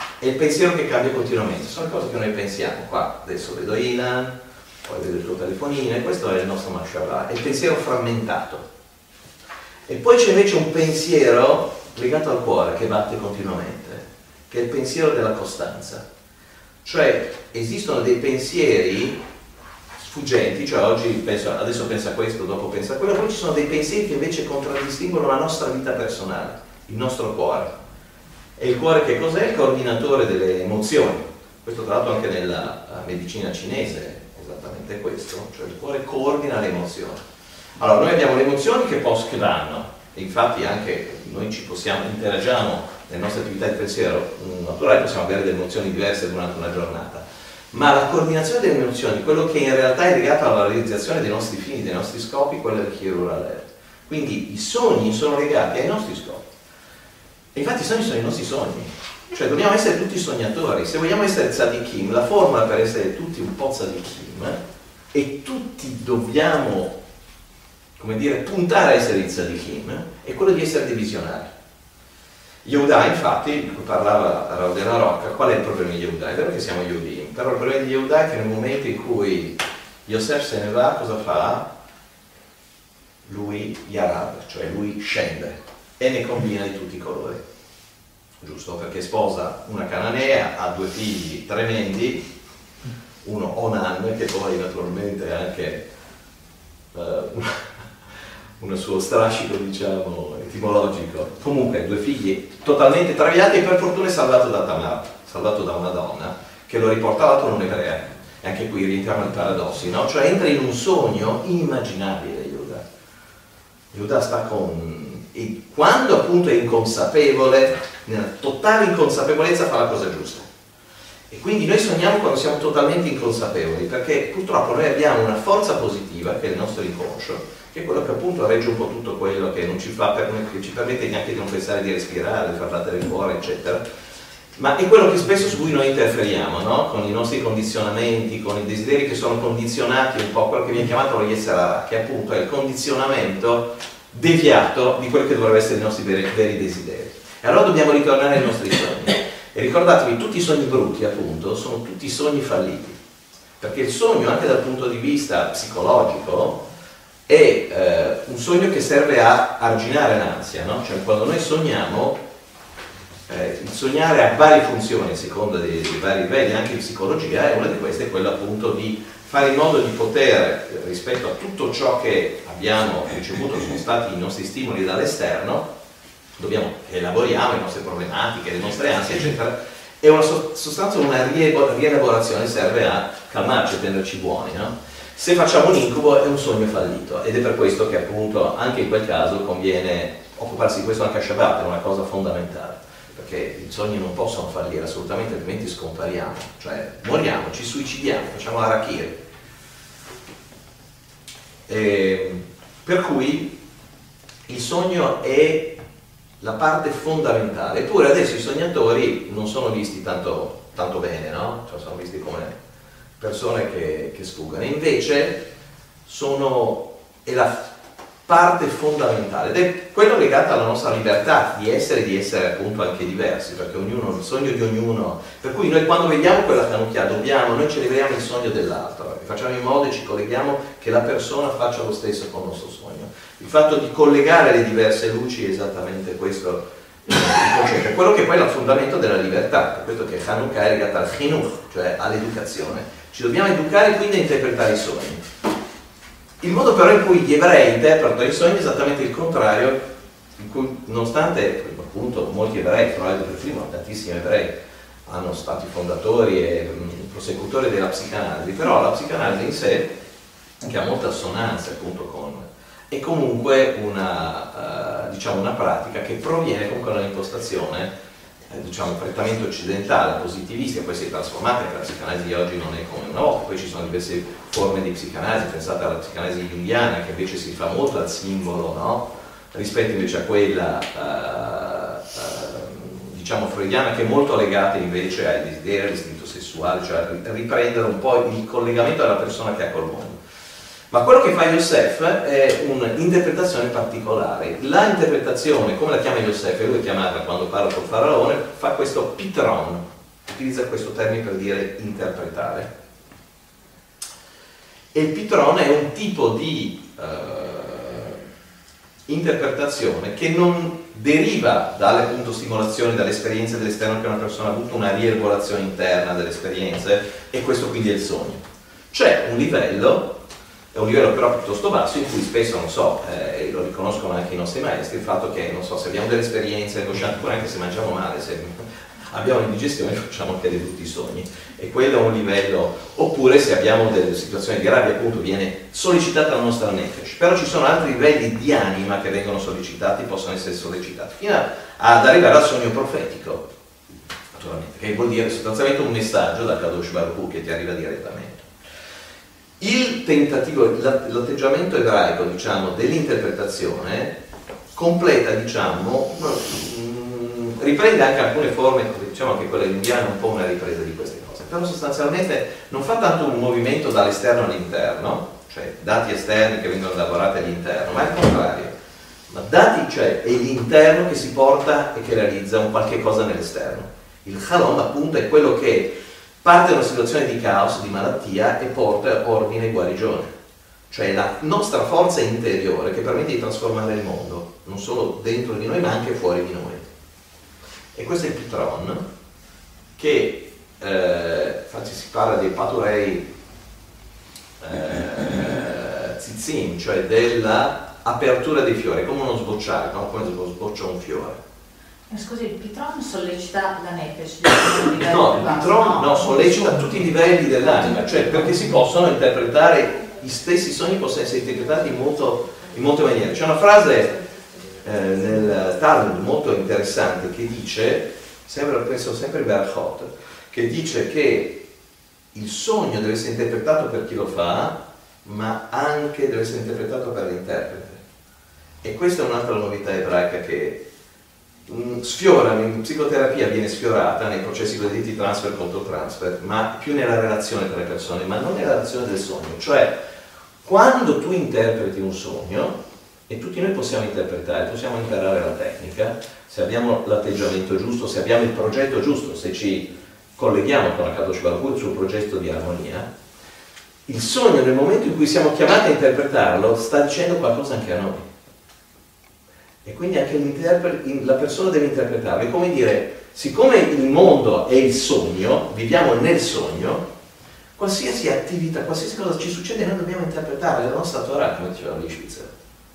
Speaker 5: è il pensiero che cambia continuamente, sono le cose che noi pensiamo. Qua adesso vedo Ilan, poi vedo il tuo telefonino, e questo è il nostro mashallah, è il pensiero frammentato. E poi c'è invece un pensiero legato al cuore che batte continuamente, che è il pensiero della costanza. Cioè esistono dei pensieri sfuggenti, cioè oggi adesso pensa a questo, dopo pensa a quello, poi ci sono dei pensieri che invece contraddistinguono la nostra vita personale, il nostro cuore. E il cuore che cos'è? Il coordinatore delle emozioni. Questo tra l'altro anche nella medicina cinese è esattamente questo, cioè il cuore coordina le emozioni. Allora noi abbiamo le emozioni che vanno, e infatti anche noi interagiamo nelle nostre attività di pensiero naturale, possiamo avere delle emozioni diverse durante una giornata, ma la coordinazione delle emozioni, quello che in realtà è legato alla realizzazione dei nostri fini, dei nostri scopi, quello è il Hiruraler. Quindi i sogni sono legati ai nostri scopi. E infatti i sogni sono i nostri sogni, cioè dobbiamo essere tutti sognatori. Se vogliamo essere tzadikim, la formula per essere tutti un po' tzadikim, e tutti dobbiamo, come dire, puntare a essere i tzadikim, è quello di essere dei visionari. Yehuda, infatti, di cui parlava Rav della Rocca, qual è il problema di Yehuda? È vero che siamo Yehudim, però il problema di Yehuda è che nel momento in cui Yosef se ne va, cosa fa? Lui Yarad, cioè lui scende e ne combina di tutti i colori, giusto? Perché sposa una cananea, ha 2 figli tremendi, uno Onan, che poi naturalmente è anche un suo strascico, diciamo, etimologico. Comunque 2 figli totalmente traviati, e per fortuna è salvato da Tamar, salvato da una donna che lo riporta all'altro non ebrea. E anche qui rientriamo nei paradossi, no? Cioè entra in un sogno inimmaginabile Yehuda. Yehuda sta con... e quando appunto è inconsapevole, nella totale inconsapevolezza fa la cosa giusta. E quindi noi sogniamo quando siamo totalmente inconsapevoli, perché purtroppo noi abbiamo una forza positiva, che è il nostro inconscio, che è quello che appunto regge un po' tutto quello, che non ci fa che ci permette neanche di non pensare di respirare, di far battere il cuore, eccetera. Ma è quello che spesso su cui noi interferiamo, no? Con i nostri condizionamenti, con i desideri che sono condizionati, un po' quello che viene chiamato lo Yetzer Hara, che appunto è il condizionamento deviato di quello che dovrebbero essere i nostri veri desideri. E allora dobbiamo ritornare ai nostri sogni. E ricordatevi, tutti i sogni brutti, appunto, sono tutti sogni falliti. Perché il sogno, anche dal punto di vista psicologico, è un sogno che serve a arginare l'ansia, no? Cioè quando noi sogniamo, il sognare ha varie funzioni a seconda dei vari livelli, anche in psicologia, e una di queste è quella appunto di fare in modo di poter, rispetto a tutto ciò che abbiamo ricevuto, sono stati i nostri stimoli dall'esterno, dobbiamo elaboriamo le nostre problematiche, le nostre ansie, eccetera, e una sostanza, una rielaborazione serve a calmarci, a tenerci buoni, no? Se facciamo un incubo è un sogno fallito, ed è per questo che appunto anche in quel caso conviene occuparsi di questo anche a Shabbat, è una cosa fondamentale, perché i sogni non possono fallire assolutamente, altrimenti scompariamo, cioè moriamo, ci suicidiamo, facciamo harakiri. Per cui il sogno è la parte fondamentale, eppure adesso i sognatori non sono visti tanto bene, no? Cioè sono visti come persone che sfuggono, invece è la parte fondamentale, ed è quello legato alla nostra libertà di essere appunto anche diversi, perché ognuno, il sogno di ognuno, per cui noi quando vediamo quella canocchia noi celebriamo il sogno dell'altro, facciamo in modo e ci colleghiamo che la persona faccia lo stesso con il nostro sogno. Il fatto di collegare le diverse luci è esattamente questo il concetto, è quello che poi è il fondamento della libertà, per questo che Hanukkah è legata al chinuch, cioè all'educazione. Ci dobbiamo educare quindi a interpretare i sogni. Il modo però in cui gli ebrei interpretano i sogni è esattamente il contrario, in cui nonostante appunto molti ebrei, tra l'altro per primo tantissimi ebrei hanno stati fondatori e prosecutori della psicanalisi, però la psicanalisi in sé, che ha molte assonanze appunto è comunque una pratica che proviene comunque da un'impostazione diciamo prettamente occidentale, positivista, poi si è trasformata, perché la psicanalisi di oggi non è come una volta, poi ci sono diverse forme di psicanalisi, pensate alla psicanalisi jungiana che invece si fa molto al simbolo, no? Rispetto invece a quella diciamo freudiana, che è molto legata invece ai desideri, all'istinto sessuale, cioè a riprendere un po' il collegamento della persona che ha col mondo. Ma quello che fa Yosef è un'interpretazione particolare. La interpretazione, come la chiama Yosef, e lui chiamata quando parla con Faraone, fa questo pitron, utilizza questo termine per dire interpretare. E il pitron è un tipo di interpretazione che non deriva dalle appunto stimolazioni, dalle esperienze dell'esterno che una persona ha avuto, una rielaborazione interna delle esperienze, e questo quindi è il sogno. C'è un livello, è un livello però piuttosto basso, in cui spesso, non so, lo riconoscono anche i nostri maestri, il fatto che, non so, se abbiamo delle esperienze angoscianti, pure anche se mangiamo male, se abbiamo un'indigestione, facciamo cadere tutti i sogni, e quello è un livello. Oppure se abbiamo delle situazioni di rabbia, appunto, viene sollecitata la nostra nefesh. Però ci sono altri livelli di anima che vengono sollecitati, possono essere sollecitati, fino ad arrivare al sogno profetico, naturalmente, che vuol dire sostanzialmente un messaggio da Kadosh Baruch Hu che ti arriva direttamente. Il tentativo, l'atteggiamento ebraico, diciamo, dell'interpretazione completa, diciamo, riprende anche alcune forme, diciamo che quella indiana è un po' una ripresa di queste cose, però sostanzialmente non fa tanto un movimento dall'esterno all'interno, cioè dati esterni che vengono lavorati all'interno, ma è il contrario. Ma dati, cioè, è l'interno che si porta e che realizza un qualche cosa nell'esterno. Il Chalom, appunto, è quello che parte da una situazione di caos, di malattia, e porta ordine e guarigione. Cioè la nostra forza interiore che permette di trasformare il mondo, non solo dentro di noi ma anche fuori di noi. E questo è il Pitron, che infatti si parla dei Paturei Tzitzim, cioè della apertura dei fiori, come uno sbocciare, no? Come sboccia un fiore.
Speaker 1: Scusi, il Pitron sollecita la nefesh?
Speaker 5: No, il Pitron no, sollecita tutti i livelli dell'anima, cioè perché si possono interpretare, gli stessi sogni possono essere interpretati in molte maniere. C'è una frase nel Talmud molto interessante che dice, penso sempre in Berachot, che dice che il sogno deve essere interpretato per chi lo fa, ma anche deve essere interpretato per l'interprete. E questa è un'altra novità ebraica che sfiora, in psicoterapia viene sfiorata nei processi cosiddetti transfer contro transfer, ma più nella relazione tra le persone, ma non nella relazione del sogno. Cioè, quando tu interpreti un sogno, e tutti noi possiamo interpretare, possiamo imparare la tecnica, se abbiamo l'atteggiamento giusto, se abbiamo il progetto giusto, se ci colleghiamo con Kadosh Baruch Hu, il suo progetto di armonia, il sogno nel momento in cui siamo chiamati a interpretarlo sta dicendo qualcosa anche a noi. E quindi anche la persona deve interpretarlo. È come dire, siccome il mondo è il sogno, viviamo nel sogno, qualsiasi attività, qualsiasi cosa ci succede, noi dobbiamo interpretarla, la nostra Torah, come diceva Lischwitzer.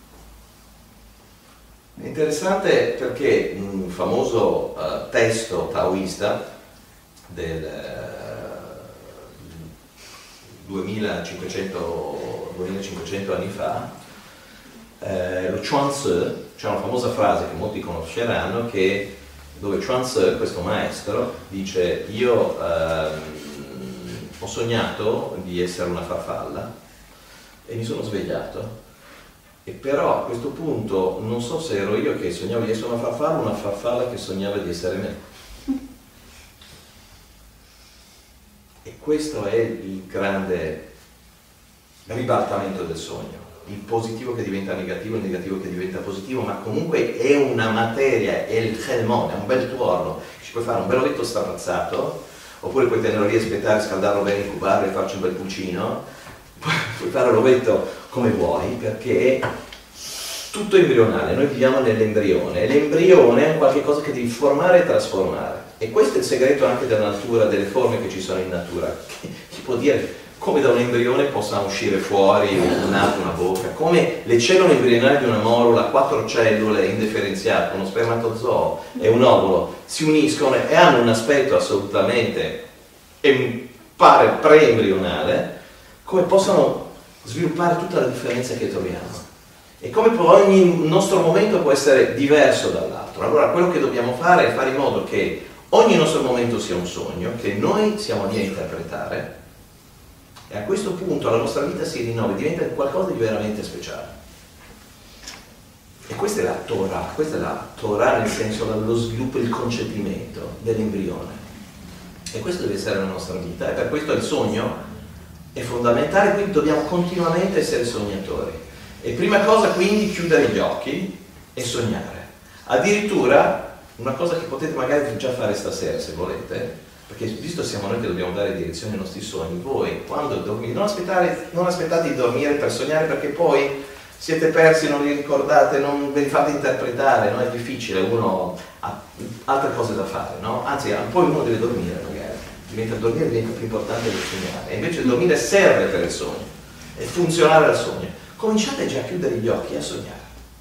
Speaker 5: È interessante perché un famoso testo taoista del 2500 anni fa, lo Chuang Tzu, c'è una famosa frase che molti conosceranno, dove Chuang Tzu, questo maestro, dice: io ho sognato di essere una farfalla e mi sono svegliato, e però a questo punto non so se ero io che sognavo di essere una farfalla o una farfalla che sognava di essere me. E questo è il grande ribaltamento del sogno. Il positivo che diventa negativo, il negativo che diventa positivo, ma comunque è una materia, è il chelmon, è un bel tuorlo. Ci puoi fare un bel ovetto strapazzato, oppure puoi tenerlo lì, aspettare, scaldarlo bene, incubarlo e farci un bel pulcino. Puoi fare l'ovetto come vuoi, perché è tutto embrionale. Noi viviamo nell'embrione, e l'embrione è qualche cosa che devi formare e trasformare. E questo è il segreto anche della natura, delle forme che ci sono in natura. Chi può dire come da un embrione possano uscire fuori un naso, una bocca, come le cellule embrionali di una morula, 4 cellule indifferenziate, uno spermatozoo e un ovulo, si uniscono e hanno un aspetto assolutamente, pare pre-embrionale, come possono sviluppare tutta la differenza che troviamo. E come ogni nostro momento può essere diverso dall'altro. Allora quello che dobbiamo fare è fare in modo che ogni nostro momento sia un sogno, che noi siamo lì a interpretare, e a questo punto la nostra vita si rinnova, diventa qualcosa di veramente speciale. E questa è la Torah nel senso dello sviluppo, il concepimento dell'embrione. E questo deve essere la nostra vita, e per questo il sogno è fondamentale, quindi dobbiamo continuamente essere sognatori. E prima cosa quindi chiudere gli occhi e sognare. Addirittura una cosa che potete magari già fare stasera se volete, perché visto siamo noi che dobbiamo dare direzione ai nostri sogni, voi quando dormite non aspettate di dormire per sognare, perché poi siete persi, non li ricordate, non ve li fate interpretare, no? È difficile, uno ha altre cose da fare, no? Anzi, poi uno deve dormire magari, dormire diventa più importante del sognare, e invece il dormire serve per il sogno, è funzionale al sogno. Cominciate già a chiudere gli occhi e a sognare.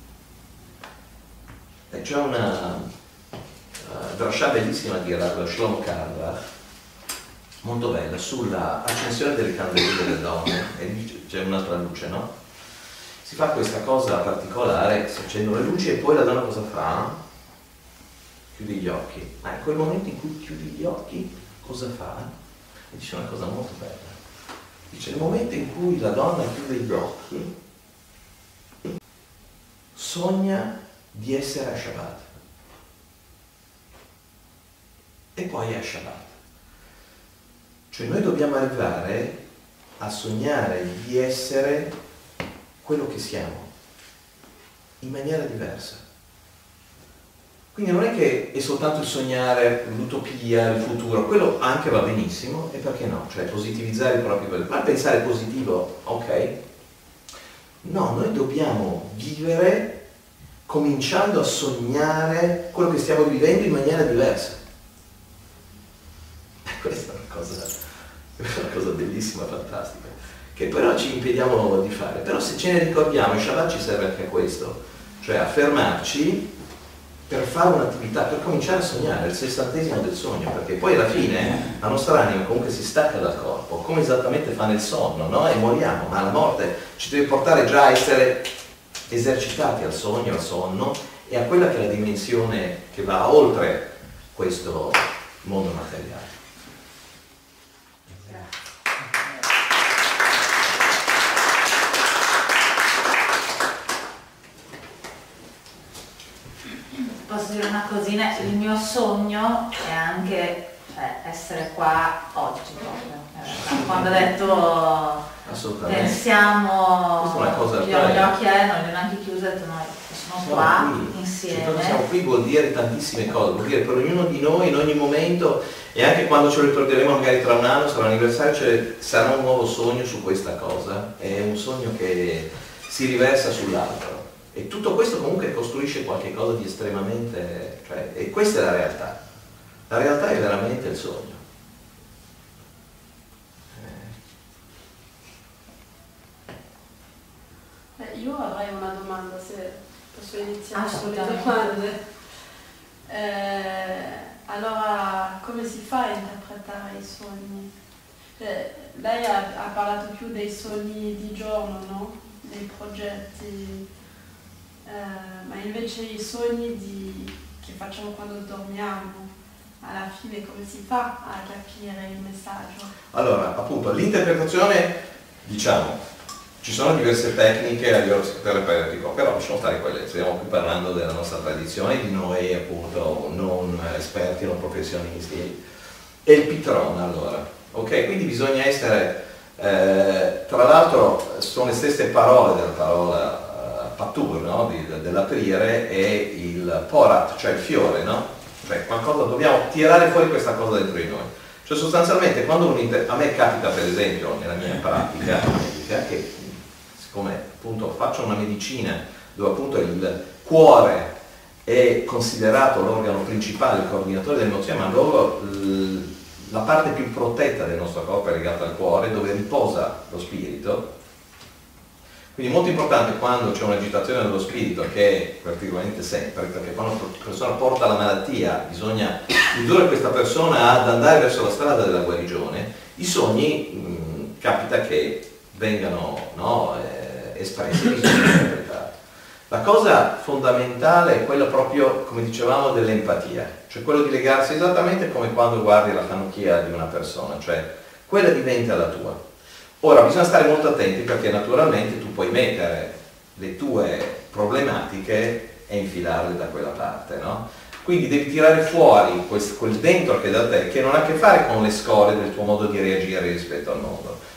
Speaker 5: C'è una drasha bellissima di Rav Shlomo Carlebach, molto bella, sulla accensione delle candele delle donne, e lì c'è un'altra luce, no? Si fa questa cosa particolare, si accendono le luci e poi la donna cosa fa? Chiude gli occhi. Ma in quel momento in cui chiudi gli occhi, cosa fa? E dice una cosa molto bella. Dice, nel momento in cui la donna chiude gli occhi, sogna di essere a Shabbat. E poi è a Shabbat. Cioè noi dobbiamo arrivare a sognare di essere quello che siamo, in maniera diversa. Quindi non è che è soltanto il sognare l'utopia, il futuro, quello anche va benissimo, e perché no? Cioè positivizzare i propri valori, ma pensare positivo, ok? No, noi dobbiamo vivere cominciando a sognare quello che stiamo vivendo in maniera diversa. Questa è una cosa bellissima, fantastica, che però ci impediamo di fare. Però se ce ne ricordiamo, il Shabbat ci serve anche a questo, cioè a fermarci per fare un'attività, per cominciare a sognare, il 60° del sogno, perché poi alla fine la nostra anima comunque si stacca dal corpo, come esattamente fa nel sonno, no? E moriamo, ma la morte ci deve portare già a essere esercitati al sogno, al sonno, e a quella che è la dimensione che va oltre questo mondo materiale.
Speaker 1: Posso dire una cosina? Il mio sogno è anche essere qua oggi proprio. Quando ho detto pensiamo,
Speaker 5: una cosa,
Speaker 1: gli occhi non li ho neanche chiusi, ho detto noi sono qua insieme.
Speaker 5: Cioè, noi siamo qui vuol dire tantissime cose, vuol dire per ognuno di noi in ogni momento, e anche quando ce lo ricorderemo magari tra un anno, sarà l'anniversario, cioè, sarà un nuovo sogno su questa cosa, è un sogno che si riversa sull'altro. E tutto questo comunque costruisce qualche cosa di estremamente, cioè, e questa è la realtà. La realtà è veramente il sogno.
Speaker 6: Io avrei una domanda, se posso iniziare con le
Speaker 1: Assolutamente.
Speaker 6: domande. Allora, come si fa a interpretare i sogni? Lei ha parlato più dei sogni di giorno, no? Dei progetti. Ma invece i sogni che facciamo quando dormiamo, alla fine come si fa a capire il messaggio?
Speaker 5: Allora, appunto, l'interpretazione, diciamo, ci sono diverse tecniche a livello psicoterapeutico, però lasciamo stare quelle, stiamo qui parlando della nostra tradizione, di noi appunto non esperti, non professionisti, e il Pitron allora, ok? Quindi bisogna essere, tra l'altro sono le stesse parole della parola Patur, no? Dell'aprire, e il Porat, cioè il fiore, no? Cioè qualcosa, dobbiamo tirare fuori questa cosa dentro di noi. Cioè sostanzialmente quando a me capita, per esempio nella mia pratica medica, che siccome appunto faccio una medicina dove appunto il cuore è considerato l'organo principale, il coordinatore delle emozioni, ma loro la parte più protetta del nostro corpo è legata al cuore, dove riposa lo spirito. Quindi molto importante quando c'è un'agitazione dello spirito, che è particolarmente sempre, perché quando una persona porta la malattia bisogna indurre questa persona ad andare verso la strada della guarigione. I sogni capita che vengano, no, espressi, bisogna interpretare. La cosa fondamentale è quella proprio, come dicevamo, dell'empatia, cioè quello di legarsi esattamente come quando guardi la fanucchia di una persona, cioè quella diventa la tua. Ora bisogna stare molto attenti, perché naturalmente tu puoi mettere le tue problematiche e infilarle da quella parte, no? Quindi devi tirare fuori quel dentro che è da te, che non ha a che fare con le scorie del tuo modo di reagire rispetto al mondo,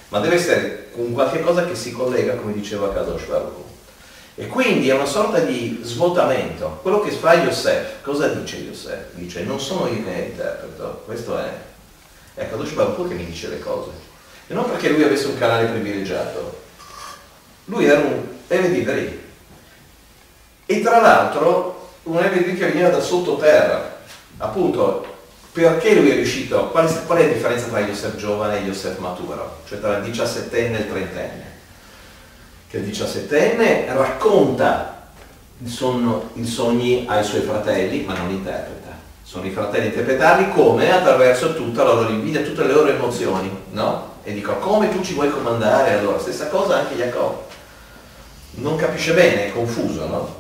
Speaker 5: ma deve essere un qualche cosa che si collega, come diceva Kadosh Baruch Hu. E quindi è una sorta di svuotamento. Quello che fa Yosef, cosa dice Yosef? Dice, non sono io che interpreto, questo è Kadosh Baruch Hu che mi dice le cose. E non perché lui avesse un canale privilegiato, lui era un Evedivri. E tra l'altro un Evedivri che veniva da sottoterra, appunto, perché lui è riuscito, qual è la differenza tra Yosef giovane e Yosef maturo? Cioè tra il 17enne e il 30enne? Che il 17enne racconta i sogni ai suoi fratelli, ma non interpreta. Sono i fratelli a interpretarli come? Attraverso tutta la loro invidia, tutte le loro emozioni, no? E dico, come tu ci vuoi comandare? Allora, stessa cosa anche Jacob. Non capisce bene, è confuso, no?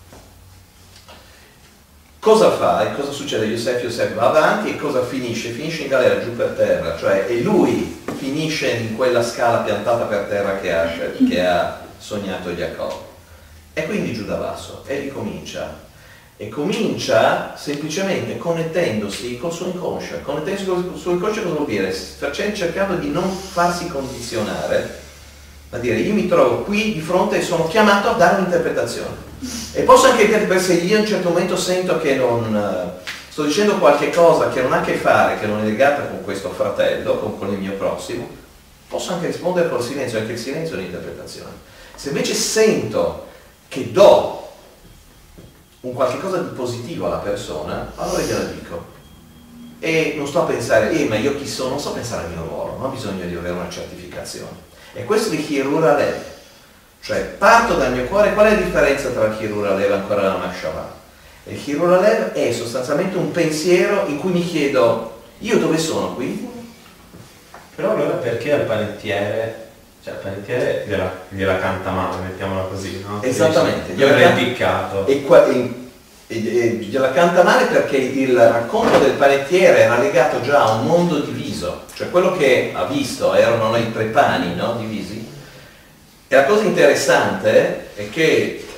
Speaker 5: Cosa fa? E cosa succede? Yosef va avanti e cosa finisce? Finisce in galera giù per terra, cioè e lui finisce in quella scala piantata per terra che ha sognato Jacob. E quindi giù da basso e ricomincia. E comincia semplicemente connettendosi col suo inconscio. Connettendosi col suo inconscio cosa vuol dire? Cercando di non farsi condizionare, a dire io mi trovo qui di fronte e sono chiamato a dare un'interpretazione. E posso anche dire, se io a un certo momento sento che non sto dicendo qualche cosa che non ha a che fare, che non è legata con questo fratello, con il mio prossimo, posso anche rispondere col silenzio, anche il silenzio è un'interpretazione. Se invece sento che do un qualche cosa di positivo alla persona, allora gliela dico. E non sto a pensare, ma io chi sono? Non sto a pensare al mio ruolo, non ho bisogno di avere una certificazione. E questo di Hirur Alev. Cioè parto dal mio cuore. Qual è la differenza tra il Hirur Alev e ancora la Machshava? Il Hirur Alev è sostanzialmente un pensiero in cui mi chiedo, io dove sono qui?
Speaker 3: Però allora perché al panettiere, cioè il panettiere gliela canta male, mettiamola così, no?
Speaker 5: Esattamente.
Speaker 3: Gliela impiccato.
Speaker 5: E gliela canta male perché il racconto del panettiere era legato già a un mondo diviso, cioè quello che ha visto erano i 3 pani, no? Divisi. E la cosa interessante è che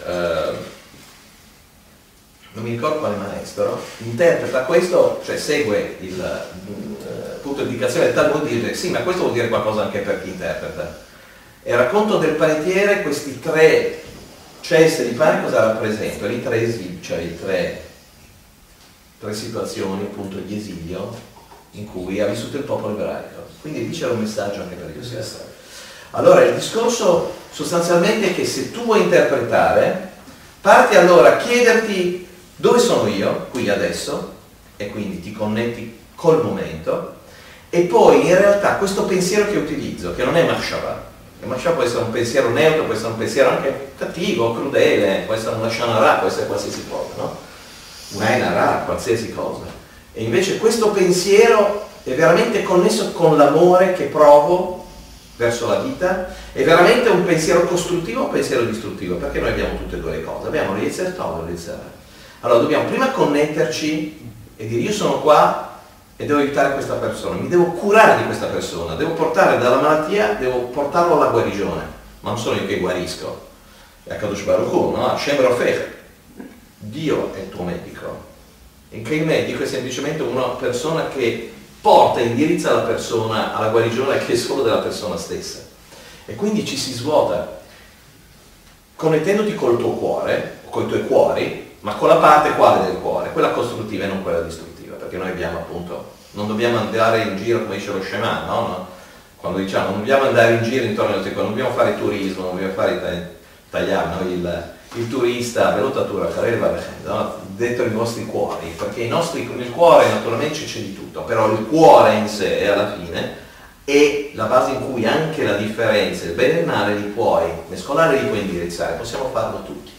Speaker 5: non mi ricordo quale maestro interpreta questo, cioè segue il punto di indicazione del Talmud e dice sì, ma questo vuol dire qualcosa anche per chi interpreta. E il racconto del panettiere, questi 3 ceste di pane cosa rappresentano? I 3 esili, cioè i 3 situazioni appunto di esilio in cui ha vissuto il popolo ebraico. Quindi lì c'era un messaggio anche per Yosef. Allora il discorso sostanzialmente è che se tu vuoi interpretare, parti allora a chiederti dove sono io, qui adesso, e quindi ti connetti col momento, e poi in realtà questo pensiero che utilizzo, che non è Machshava, Machshava può essere un pensiero neutro, può essere un pensiero anche cattivo, crudele, può essere una Shanara, può essere qualsiasi cosa, no? Una Enara, qualsiasi cosa. E invece questo pensiero è veramente connesso con l'amore che provo verso la vita, è veramente un pensiero costruttivo o un pensiero distruttivo? Perché noi abbiamo tutte e 2 le cose, abbiamo l'Yetzer Tov e l'Yetzer Hara. Allora dobbiamo prima connetterci e dire io sono qua e devo aiutare questa persona, mi devo curare di questa persona, devo portare dalla malattia, devo portarlo alla guarigione, ma non sono io che guarisco, è Kadosh Baruch Hu, no? Hashem Rofech, Dio è il tuo medico, e che il medico è semplicemente una persona che porta, indirizza la persona alla guarigione che è solo della persona stessa. E quindi ci si svuota, connettendoti col tuo cuore, o con i tuoi cuori, ma con la parte quale del cuore, quella costruttiva e non quella distruttiva, perché noi abbiamo appunto, non dobbiamo andare in giro come dice lo Shema, no? Quando diciamo non dobbiamo andare in giro intorno ai nostri cuori, non dobbiamo fare turismo, non dobbiamo fare tagliare, no? il turista, velotatura, no? Dentro i vostri cuori, perché nel cuore naturalmente c'è di tutto, però il cuore in sé alla fine è la base in cui anche la differenza, il bene e il male li puoi mescolare, li puoi indirizzare, possiamo farlo tutti.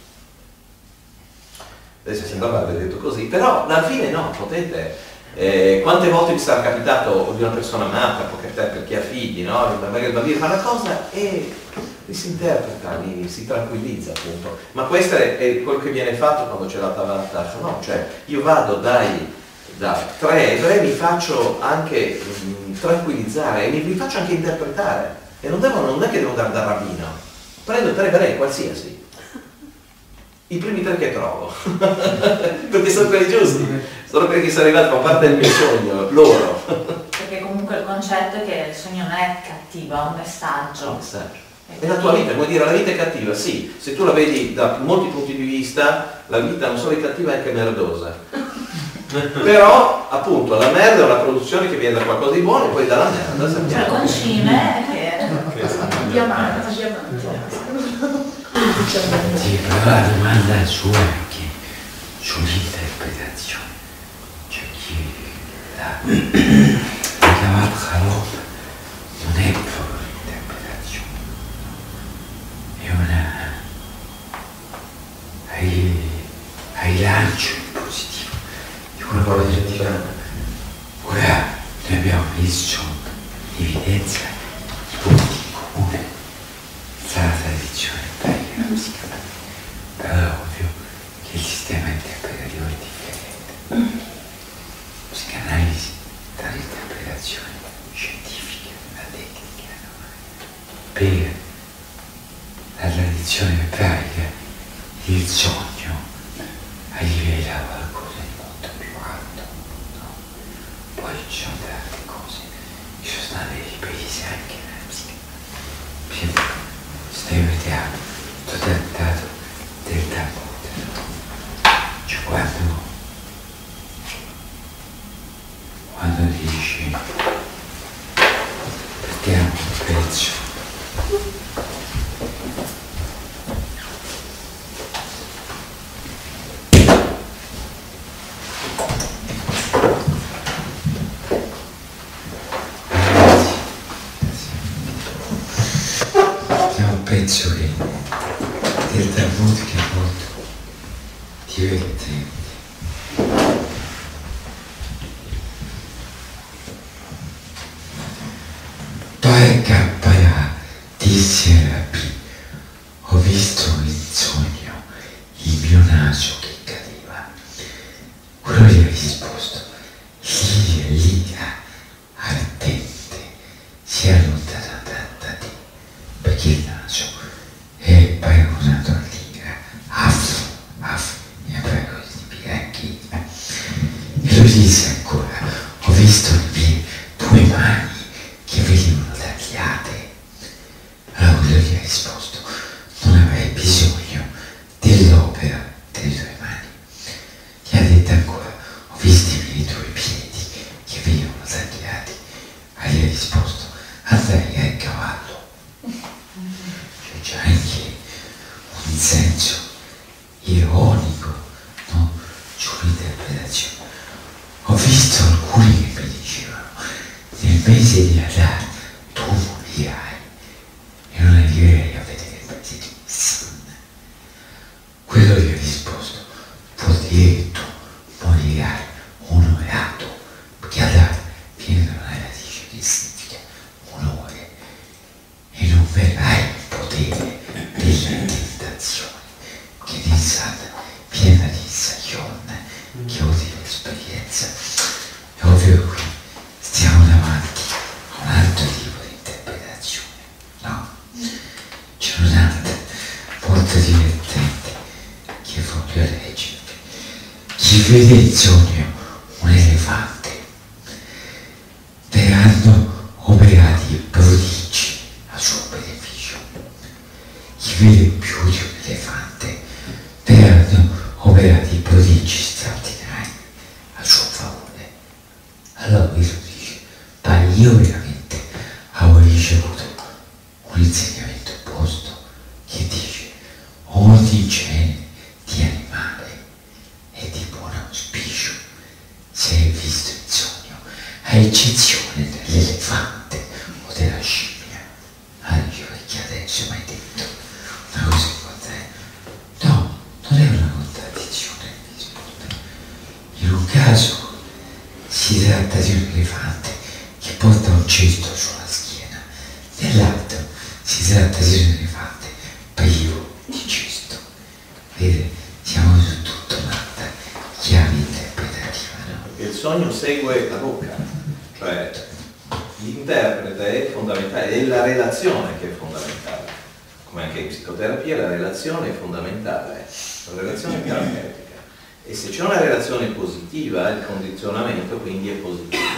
Speaker 5: Adesso sembra aver detto così, però alla fine no, potete. Quante volte vi sarà capitato di una persona amata, per chi ha figli, no? Magari il bambino fa una cosa e si interpreta, si tranquillizza appunto. Ma questo è quello che viene fatto quando c'è la Tavanat, no? Cioè io vado da 3 ebrei, mi faccio anche tranquillizzare e mi faccio anche interpretare. E non è che devo andare da rabbino, prendo 3 ebrei qualsiasi. I primi 3 che trovo, perché sono quelli giusti, sono quelli che sono arrivati a parte del mio sogno, loro.
Speaker 1: Perché comunque il concetto è che il sogno non è cattivo, è un messaggio.
Speaker 3: E la tua vita, vuol dire la vita è cattiva, sì, se tu la vedi da molti punti di vista, la vita non solo è cattiva, è anche merdosa. Però, appunto, la merda è una produzione che viene da qualcosa di buono e poi dalla merda, sappiamo.
Speaker 1: Cioè, concime che...
Speaker 6: Diamante.
Speaker 2: Sì, però la domanda sua è che sull'interpretazione, cioè chi la l'altra roba non è proprio l'interpretazione, è una hai lancio in positivo di una cosa che dicono ora noi abbiamo messo in evidenza i punti in comune tra la tradizione ebraica e la psicanalisi, però è ovvio che il sistema interpretativo è differente. Psicanalisi dall'interpretazione scientifica, la tecnica, no? Per la tradizione ebraica il sogno rivela qualcosa di molto più alto, no? Poi ci sono altre cose che sono state riprese anche nella psicanalisi. Se vediamo tutto trattato del Talmud, no? Cioè quando dice partiamo un pezzo penso che del Talmud che è molto divertente. Pai Kappa disse a Rabbi, ho visto in sogno il mio naso che cadeva. Quello gli ha risposto, Lia, ardente, si è allontanata da te, perché il naso è paragonato all'ira, è paragonato anche e lui disse ancora, ho visto le mie tue mani che venivano tagliate. Allora lui gli ha risposto, non avrai bisogno dell'opera delle tue mani. Gli ha detto ancora, ho visto i tuoi piedi che venivano tagliati. E gli ha risposto, andrai a cavallo. C'è anche un senso ironico, no? Sull'interpretazione. Ho visto alcuni che mi dicevano, nel mese di Adar tu morirai e non arriverai a vedere il mese di Nissan. Quello gli ha risposto, vuol dire che tu morirai onorato, perché Adar viene da una radice che significa onore, e non verrai in potere della tentazione, che Nissan viene da Nissayon, che vuol dire esperienza. È ovvio qui stiamo davanti a un altro tipo di interpretazione, no? C'è un'altra molto divertente che voglio leggervi. Chi vede in sogno un elefante, verranno operati prodigi a suo beneficio. Chi vede più di un elefante, verranno operati prodigi straordinari a suo favore. Allora Gesù dice, ma io veramente avevo ricevuto un insegnamento opposto che dice ogni genere di animale è di buon auspicio se è visto in sogno, a eccezione dell'elefante o della scimmia. Allora dice, perché adesso mi hai detto una cosa importante? No, non è una contraddizione, risponde. In un caso si tratta di un elefante che porta un cesto sulla schiena, nell'altro si tratta di un elefante privo di cesto. Vedete, siamo su tutta un'altra chiave interpretativa, no?
Speaker 3: Il sogno segue la bocca, cioè l'interprete è fondamentale, è la relazione che è fondamentale. Come anche in psicoterapia la relazione è fondamentale, la relazione terapeutica. E se c'è una relazione positiva, il condizionamento quindi è positivo.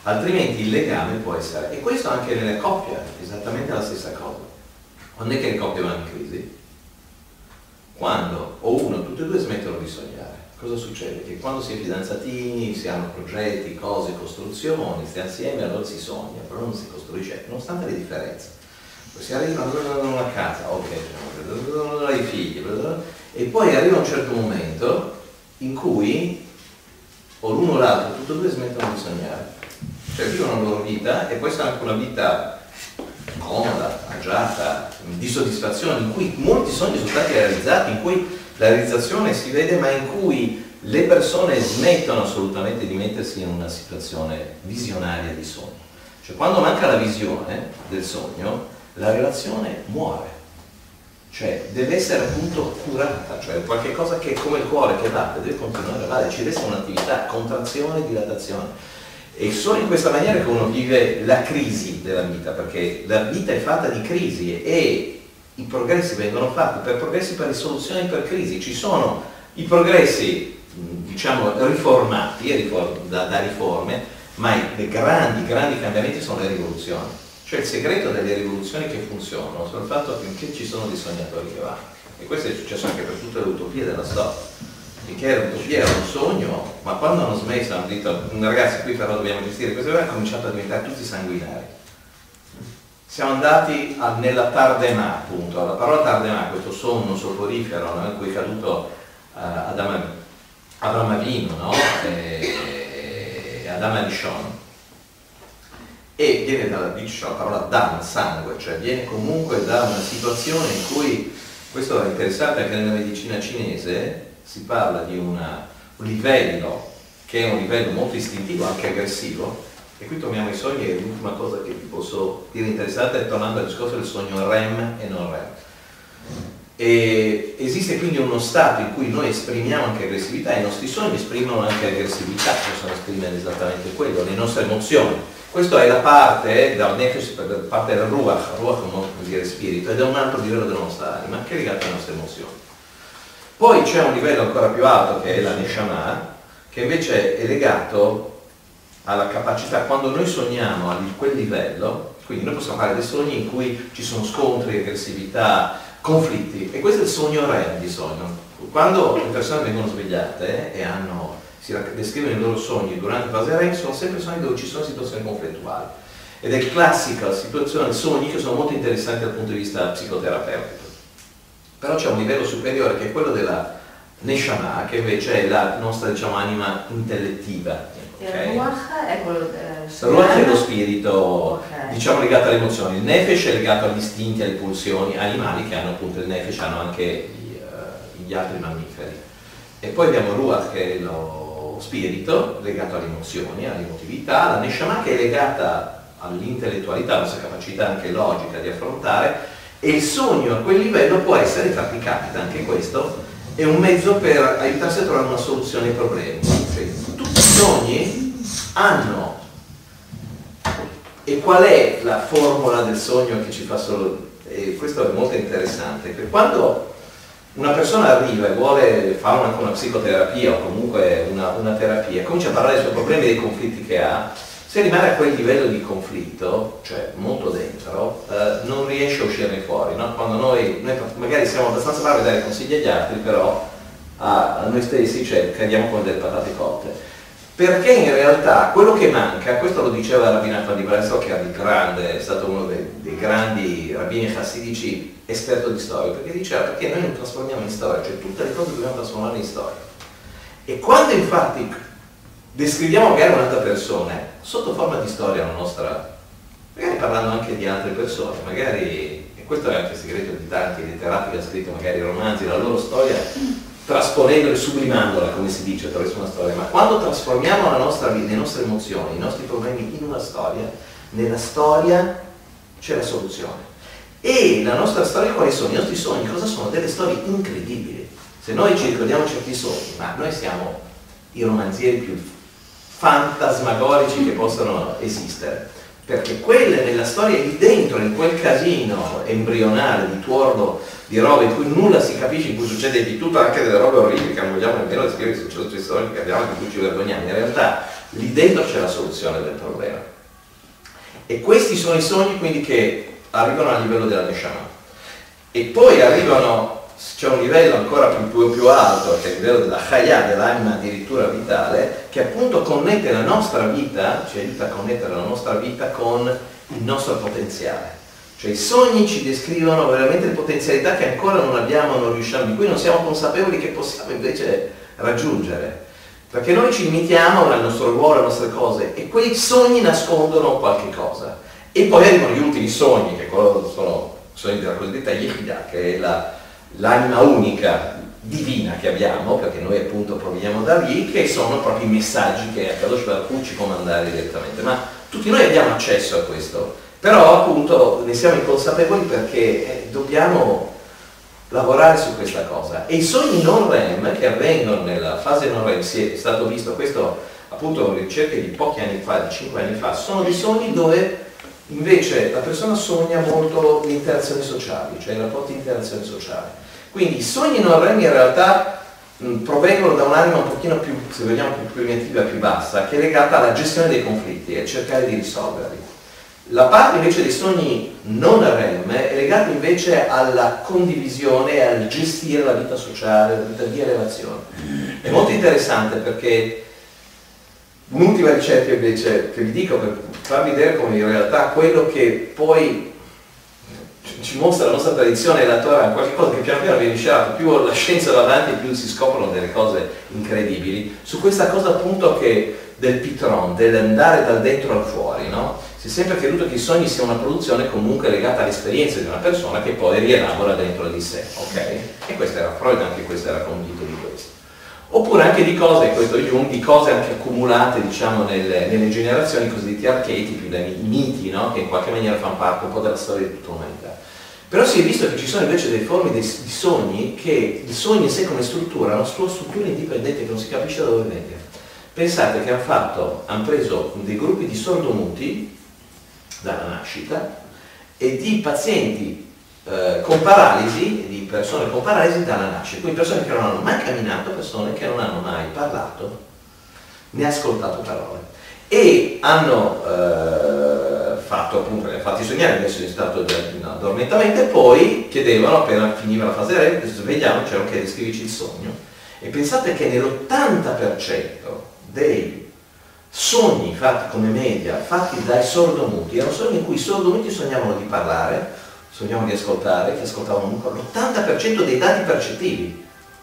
Speaker 3: altrimenti il legame può essere, e questo anche nelle coppie, esattamente la stessa cosa. Quando è che le coppie vanno in crisi? Quando o uno o tutti e due smettono di sognare. Cosa succede? Che quando si è fidanzatini, si hanno progetti, cose, costruzioni, si è insieme, allora si sogna, però non si costruisce, nonostante le differenze. Poi si arriva a una casa, ok, ai figli, e poi arriva un certo momento in cui o l'uno o l'altro, tutti e due smettono di sognare. Cioè vivono la loro vita e poi sarà anche una vita comoda, agiata, di soddisfazione, in cui molti sogni sono stati realizzati, in cui la realizzazione si vede, ma in cui le persone smettono assolutamente di mettersi in una situazione visionaria di sogno. Cioè quando manca la visione del sogno, la relazione muore. Cioè deve essere appunto curata, cioè qualche cosa che è come il cuore che batte, deve continuare a battere, ci resta un'attività, contrazione e dilatazione. E solo in questa maniera che uno vive la crisi della vita, perché la vita è fatta di crisi e i progressi vengono fatti per progressi, per risoluzioni, per crisi. Ci sono i progressi, diciamo, riformati, da riforme, ma i grandi cambiamenti sono le rivoluzioni. Cioè il segreto delle rivoluzioni che funzionano sono il fatto che ci sono dei sognatori che vanno. E questo è successo anche per tutte le utopie della storia. Finché l'utopia era un sogno, ma quando hanno smesso hanno detto ragazzi qui però dobbiamo gestire questo, hanno cominciato a diventare tutti sanguinari. Siamo andati nella Tardemà, appunto, la parola Tardemà, questo sonno soporifero, no? In cui è caduto Abraham Avinu, no? e Adam Arishon, e viene dalla parola Dam, sangue, cioè viene comunque da una situazione in cui, questo è interessante anche nella medicina cinese, si parla di un livello che è un livello molto istintivo, anche aggressivo, e qui torniamo ai sogni, e l'ultima cosa che vi posso dire interessante è tornando al discorso del sogno REM e non REM. E esiste quindi uno stato in cui noi esprimiamo anche aggressività, e i nostri sogni esprimono anche aggressività, possono esprimere esattamente quello, le nostre emozioni. Questa è la parte dal nefesh, la parte del ruach come dire spirito, ed è un altro livello della nostra anima che è legato alle nostre emozioni. Poi c'è un livello ancora più alto che è la neshama, che invece è legato alla capacità, quando noi sogniamo a quel livello, quindi noi possiamo fare dei sogni in cui ci sono scontri, aggressività, conflitti, e questo è il sogno REM di sogno. Quando le persone vengono svegliate e si descrivono i loro sogni durante la fase REM, sono sempre sogni dove ci sono situazioni conflittuali. Ed è classica situazione, sogni che sono molto interessanti dal punto di vista psicoterapeutico. Però c'è un livello superiore che è quello della Neshama, che invece è la nostra, diciamo, anima intellettiva.
Speaker 1: Okay. Il Ruach è quello del
Speaker 3: Ruach è lo spirito,
Speaker 1: okay,
Speaker 3: diciamo, legato alle emozioni. Il Nefesh è legato agli istinti, alle pulsioni. Animali che hanno appunto il Nefesh hanno anche gli altri mammiferi. E poi abbiamo Ruach che è lo spirito legato alle emozioni, all'emotività, la Neshama che è legata all'intellettualità, alla nostra capacità anche logica di affrontare, e il sogno a quel livello può essere, infatti capita anche questo, è un mezzo per aiutarsi a trovare una soluzione ai problemi. Cioè, tutti i sogni hanno, e qual è la formula del sogno che ci fa solo, e questo è molto interessante, perché quando una persona arriva e vuole fare anche una psicoterapia o comunque una terapia, comincia a parlare dei suoi problemi e dei conflitti che ha, se rimane a quel livello di conflitto, cioè molto dentro, non riesce a uscirne fuori, no? Quando noi magari siamo abbastanza bravi a dare consigli agli altri, però a noi stessi, cioè, cadiamo come delle patate cotte. Perché in realtà quello che manca, questo lo diceva Rabbi Nachman di Breslov, che è stato uno dei grandi rabbini chassidici, esperto di storia, perché diceva perché noi non trasformiamo in storia, cioè tutte le cose dobbiamo trasformare in storia. E quando infatti descriviamo magari un'altra persona sotto forma di storia la nostra, magari parlando anche di altre persone, magari, e questo è anche il segreto di tanti letterati che hanno scritto magari romanzi, la loro storia, trasponendola e sublimandola, come si dice, attraverso una storia, ma quando trasformiamo la nostra vita, le nostre emozioni, i nostri problemi in una storia, nella storia c'è la soluzione. E la nostra storia quali sono? I nostri sogni cosa sono? Delle storie incredibili. Se noi ci ricordiamo certi sogni, ma noi siamo i romanzieri più fantasmagorici che possono esistere, perché quelle nella storia lì dentro, in quel casino embrionale di tuorlo di robe in cui nulla si capisce, in cui succede di tutto, anche delle robe orribili che non vogliamo nemmeno descrivere, successo storici che abbiamo, di cui ci vergogniamo, in realtà lì dentro c'è la soluzione del problema. E questi sono i sogni quindi che arrivano a livello della Neshama. E poi arrivano, c'è un livello ancora più alto, che è il livello della Chaya, dell'anima addirittura vitale, che appunto connette la nostra vita, ci aiuta a connettere la nostra vita con il nostro potenziale. Cioè i sogni ci descrivono veramente le potenzialità che ancora non abbiamo, non riusciamo, di cui non siamo consapevoli che possiamo invece raggiungere. Perché noi ci limitiamo al nostro ruolo, alle nostre cose, e quei sogni nascondono qualche cosa. E poi arrivano gli ultimi sogni, che sono sogni della cosiddetta Yechida, che è l'anima unica divina che abbiamo, perché noi appunto proveniamo da lì, che sono proprio i messaggi che Akadosh Baruch Hu ci può mandare direttamente. Ma tutti noi abbiamo accesso a questo, però appunto ne siamo inconsapevoli perché dobbiamo lavorare su questa cosa. E i sogni non REM che avvengono nella fase non REM, è stato visto questo appunto in ricerche di pochi anni fa, di 5 anni fa, sono dei sogni dove invece la persona sogna molto le interazioni sociali, cioè i rapporti di interazione sociale. Quindi i sogni non REM in realtà provengono da un'anima un pochino più, se vogliamo, più primitiva, più bassa, che è legata alla gestione dei conflitti e cercare di risolverli. La parte invece dei sogni non REM è legata invece alla condivisione e al gestire la vita sociale, la vita di relazione. È molto interessante perché un'ultima ricerca invece che vi dico per farvi vedere come in realtà quello che poi ci mostra la nostra tradizione e la Torah è qualcosa che pian piano viene scialato, più la scienza va avanti più si scoprono delle cose incredibili su questa cosa appunto che del pitron, dell'andare dal dentro al fuori, no? Si è sempre creduto che i sogni sia una produzione comunque legata all'esperienza di una persona che poi rielabora dentro di sé, ok? E questo era Freud, anche questo era convinto di questo. Oppure anche di cose, questo Jung, di cose anche accumulate diciamo nelle generazioni cosiddetti archetipi, i miti, no? Che in qualche maniera fanno parte un po' della storia di tutta l'umanità. Però si è visto che ci sono invece delle forme di sogni che il sogno in sé come struttura è una sua struttura indipendente che non si capisce da dove venga. Pensate che hanno preso dei gruppi di sordomuti dalla nascita e di pazienti con paralisi, di persone con paralisi dalla nascita, quindi persone che non hanno mai camminato, persone che non hanno mai parlato né ascoltato parole, e hanno fatto appunto, li ha fatti sognare, messo in stato di addormentamento e poi chiedevano, appena finiva la fase REM, svegliavano, dicevano ok, descrivici il sogno. E pensate che nell'80% dei sogni fatti come media, fatti dai sordomuti, erano sogni in cui i sordomuti sognavano di parlare, sognavano di ascoltare, che ascoltavano l'80% dei dati percettivi.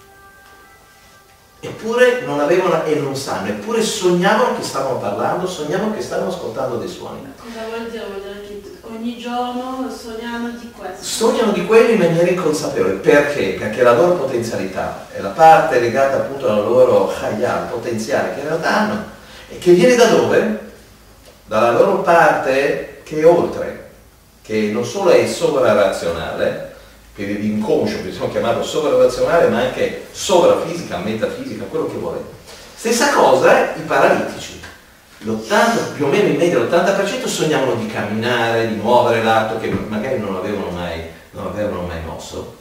Speaker 3: Eppure non avevano e non sanno, eppure sognavano che stavano parlando, sognavano che stavano ascoltando dei suoni.
Speaker 6: Cosa vuol dire? Vuol dire che ogni giorno sognano di questo?
Speaker 3: Sognano di quello in maniera inconsapevole. Perché? Perché la loro potenzialità è la parte legata appunto alla loro chaya, potenziale che in realtà hanno. E che viene da dove? Dalla loro parte che è oltre, che non solo è sovrarazionale, che è inconscio, possiamo chiamarlo sovrarazionale, ma anche sovrafisica, metafisica, quello che volete. Stessa cosa i paralitici. L'80, più o meno in media l'80% sognavano di camminare, di muovere l'atto che magari non avevano mai mosso.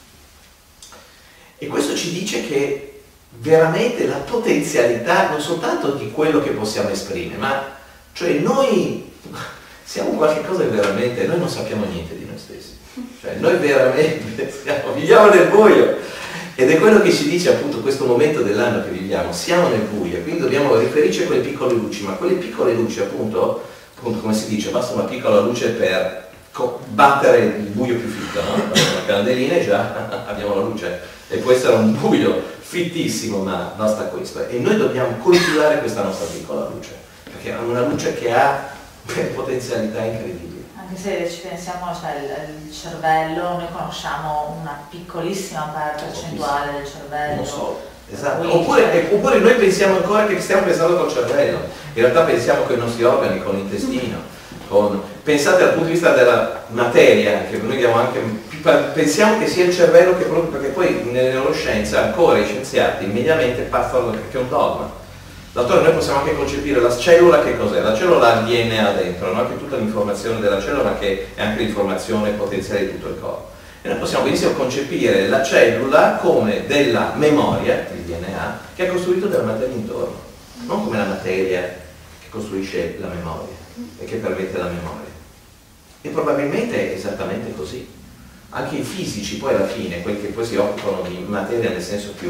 Speaker 3: E questo ci dice che veramente la potenzialità non soltanto di quello che possiamo esprimere, ma cioè noi siamo qualche cosa che veramente, noi non sappiamo niente di noi stessi, cioè noi veramente viviamo nel buio, ed è quello che ci dice appunto questo momento dell'anno che viviamo, siamo nel buio, quindi dobbiamo riferirci a quelle piccole luci, ma quelle piccole luci appunto come si dice, basta una piccola luce per battere il buio più fitto, no? Una candelina e già abbiamo la luce, e può essere un buio fittissimo, ma basta questo. E noi dobbiamo coltivare questa nostra piccola luce, perché è una luce che ha potenzialità incredibili.
Speaker 1: Anche se ci pensiamo, cioè il cervello, noi conosciamo una piccolissima percentuale del cervello.
Speaker 3: Non so, esatto. Oppure noi pensiamo ancora che stiamo pensando col cervello, in realtà pensiamo con i nostri organi, con l'intestino. Pensate dal punto di vista della materia, che noi diamo anche, pensiamo che sia il cervello che proprio, perché poi nelle neuroscienze ancora i scienziati immediatamente passano che è un dogma. D'altronde noi possiamo anche concepire la cellula, che cos'è? La cellula ha il DNA dentro, no? Che è tutta l'informazione della cellula, ma che è anche l'informazione potenziale di tutto il corpo. E noi possiamo benissimo concepire la cellula come della memoria, il DNA, che è costruito dalla materia intorno. non come la materia che costruisce la memoria e che permette la memoria. E probabilmente è esattamente così. Anche i fisici poi alla fine, quelli che poi si occupano di materia nel senso più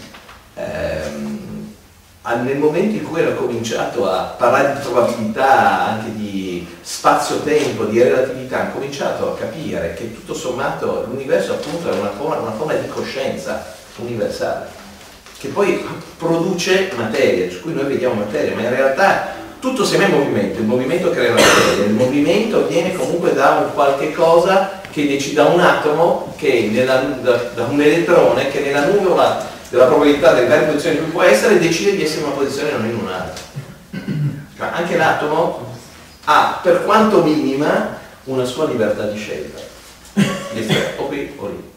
Speaker 3: nel momento in cui hanno cominciato a parlare di probabilità, anche di spazio-tempo, di relatività, hanno cominciato a capire che tutto sommato l'universo appunto è una forma di coscienza universale, che poi produce materia, su cui noi vediamo materia, ma in realtà tutto siamo in movimento, il movimento crea la materia, il movimento viene comunque da un qualche cosa che decide, da un atomo, che da un elettrone che nella nuvola della probabilità delle varie posizioni in cui può essere decide di essere in una posizione e non in un'altra. Cioè, anche l'atomo ha, per quanto minima, una sua libertà di scelta, di essere o qui o lì.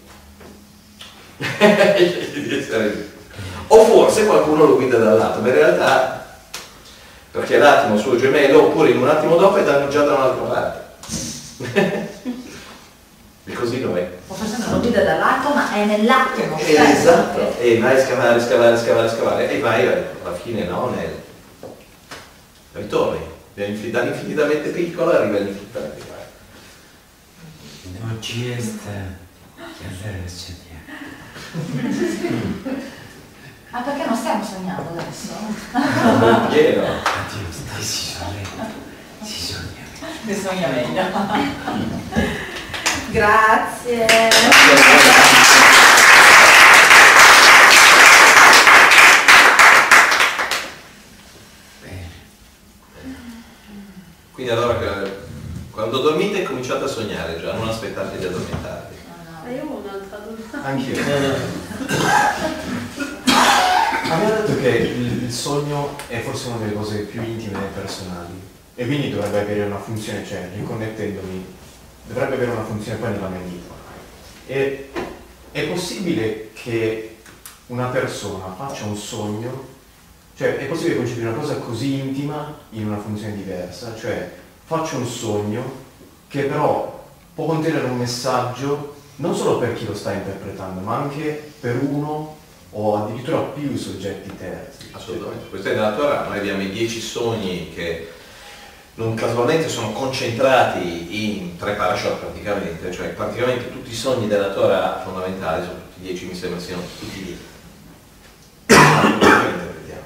Speaker 3: Di essere lì. O forse qualcuno lo guida dall'atomo, in realtà perché l'atomo suo gemello, oppure in un attimo dopo è già da un'altra parte. E così noi.
Speaker 1: O forse non lo guida dall'atomo, ma è nell'atomo.
Speaker 3: Esatto, e vai a scavare, e vai alla fine no, ritorni, dall'infinitamente piccolo arriva all'infinitamente grande.
Speaker 2: Non ci sta che andare a sognare.
Speaker 1: Ah, perché non stiamo sognando adesso?
Speaker 3: Non chiedo.
Speaker 2: Addio, stai si sogna.
Speaker 1: Ne sogna meglio. Grazie.
Speaker 2: Bene.
Speaker 3: Quindi allora quando dormite cominciate a sognare già, non aspettate di addormentarvi.
Speaker 6: Io ho un'altra domanda.
Speaker 4: Anch'io. Abbiamo detto che il sogno è forse una delle cose più intime e personali e quindi dovrebbe avere una funzione, cioè riconnettendomi, dovrebbe avere una funzione poi nella mia vita. E è possibile che una persona faccia un sogno, cioè è possibile concepire una cosa così intima in una funzione diversa, cioè faccio un sogno che però può contenere un messaggio non solo per chi lo sta interpretando, ma anche per uno o addirittura più soggetti terzi.
Speaker 3: Assolutamente. Questo è nella Torah, noi abbiamo i 10 sogni che non casualmente sono concentrati in 3 parashat praticamente, cioè praticamente tutti i sogni della Torah fondamentali, sono tutti 10, mi sembra siano tutti lì. Interpretiamo.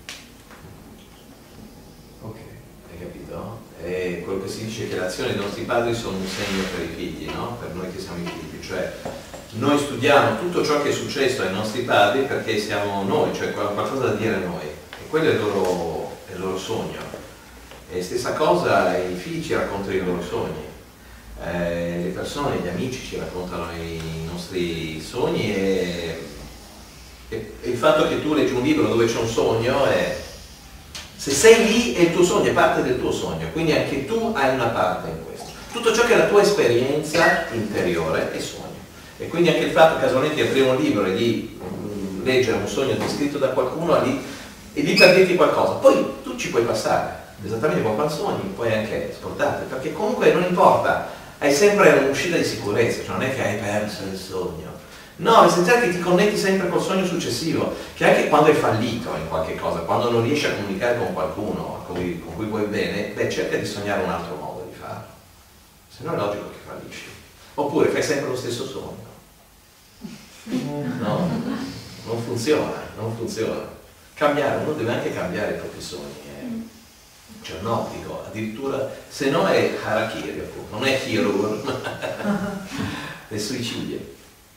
Speaker 4: Ok.
Speaker 3: Hai capito? E quello che si dice è che le azioni dei nostri padri sono un segno per i figli, no? Per noi che siamo i figli, cioè noi studiamo tutto ciò che è successo ai nostri padri perché siamo noi, cioè qualcosa da dire a noi, e quello è il loro sogno. E stessa cosa, i figli ci raccontano i loro sogni, le persone, gli amici ci raccontano i nostri sogni e il fatto che tu leggi un libro dove c'è un sogno è, se sei lì è il tuo sogno, è parte del tuo sogno, quindi anche tu hai una parte in questo. Tutto ciò che è la tua esperienza interiore è sogno. E quindi anche il fatto casualmente di aprire un libro e di leggere un sogno descritto da qualcuno e di per dirti qualcosa, poi tu ci puoi passare, esattamente come quando sogni, puoi anche ascoltarti, perché comunque non importa, hai sempre un'uscita di sicurezza, cioè non è che hai perso il sogno. No, è essenziale che ti connetti sempre col sogno successivo, che anche quando hai fallito in qualche cosa, quando non riesci a comunicare con qualcuno con cui vuoi bene, beh, cerca di sognare un altro modo di farlo, se no è logico che fallisci. Oppure fai sempre lo stesso sogno. No, non funziona, non funziona. Cambiare, uno deve anche cambiare i propri sogni, cioè un obbligo, addirittura, se no è harakiri, appunto, non è hirur, è suicidio.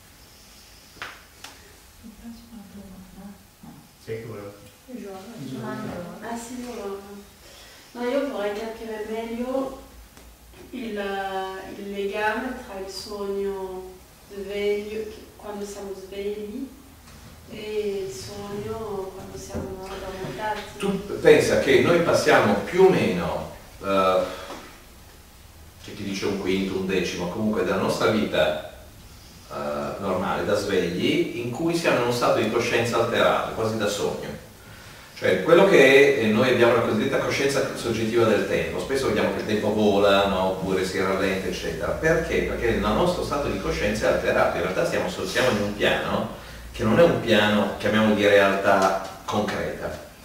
Speaker 6: Ah sì, no, io vorrei capire meglio il legame tra il sogno sveglio, quando siamo svegli, e il sogno quando siamo addormentati.
Speaker 3: Tu pensa che noi passiamo più o meno, c'è chi dice un quinto, un decimo, comunque della nostra vita normale, da svegli, in cui siamo in uno stato di coscienza alterato, quasi da sogno. Cioè quello che noi abbiamo la cosiddetta coscienza soggettiva del tempo, spesso vediamo che il tempo vola, no? Oppure si rallenta, eccetera. Perché? Perché il nostro stato di coscienza è alterato, in realtà siamo in un piano che non è un piano, chiamiamolo di realtà concreta.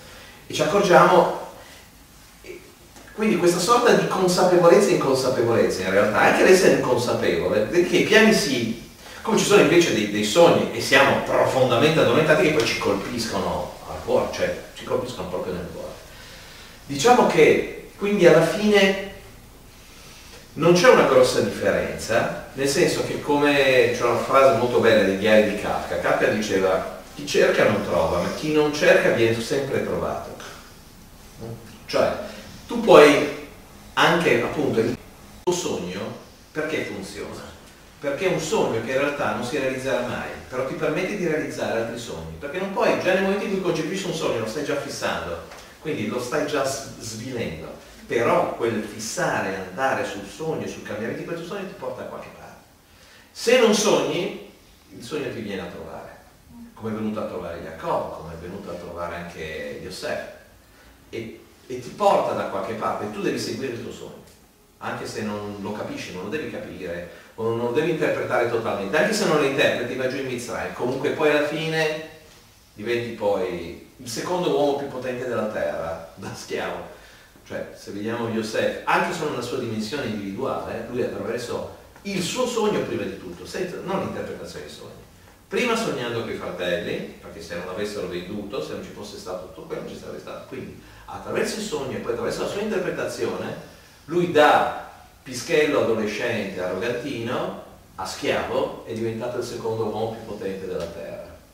Speaker 3: e ci accorgiamo, quindi questa sorta di consapevolezza e inconsapevolezza in realtà, anche l'essere inconsapevole, perché i piani come ci sono invece dei sogni e siamo profondamente addormentati che poi ci colpiscono al cuore, cioè ci colpiscono proprio nel cuore. Diciamo che quindi alla fine non c'è una grossa differenza, nel senso che c'è una frase molto bella dei diari di Kafka. Kafka diceva: chi cerca non trova, ma chi non cerca viene sempre trovato. Cioè, tu puoi anche, appunto, il tuo sogno, perché funziona? Perché è un sogno che in realtà non si realizzerà mai, però ti permette di realizzare altri sogni, perché non puoi, già nel momento in cui concepisci un sogno lo stai già fissando, quindi lo stai già svilendo, però quel fissare, andare sul sogno, sul cambiamento di questo sogno ti porta da qualche parte. Se non sogni, il sogno ti viene a trovare, come è venuto a trovare Jacob, come è venuto a trovare anche Yosef, e ti porta da qualche parte, e tu devi seguire il tuo sogno, anche se non lo capisci, non lo devi capire, o non lo devi interpretare totalmente, anche se non lo interpreti, va giù in Mitzrayim, comunque poi alla fine diventi poi il secondo uomo più potente della terra, da schiavo. Cioè, se vediamo Yosef, anche solo nella sua dimensione individuale, lui attraverso il suo sogno prima di tutto, non l'interpretazione dei sogni. Prima sognando con i fratelli, perché se non avessero venduto, se non ci fosse stato tutto quello, non ci sarebbe stato. Quindi, attraverso il sogno e poi attraverso la sua interpretazione, lui da pischello adolescente, arrogantino, a schiavo, è diventato il secondo uomo più potente della terra.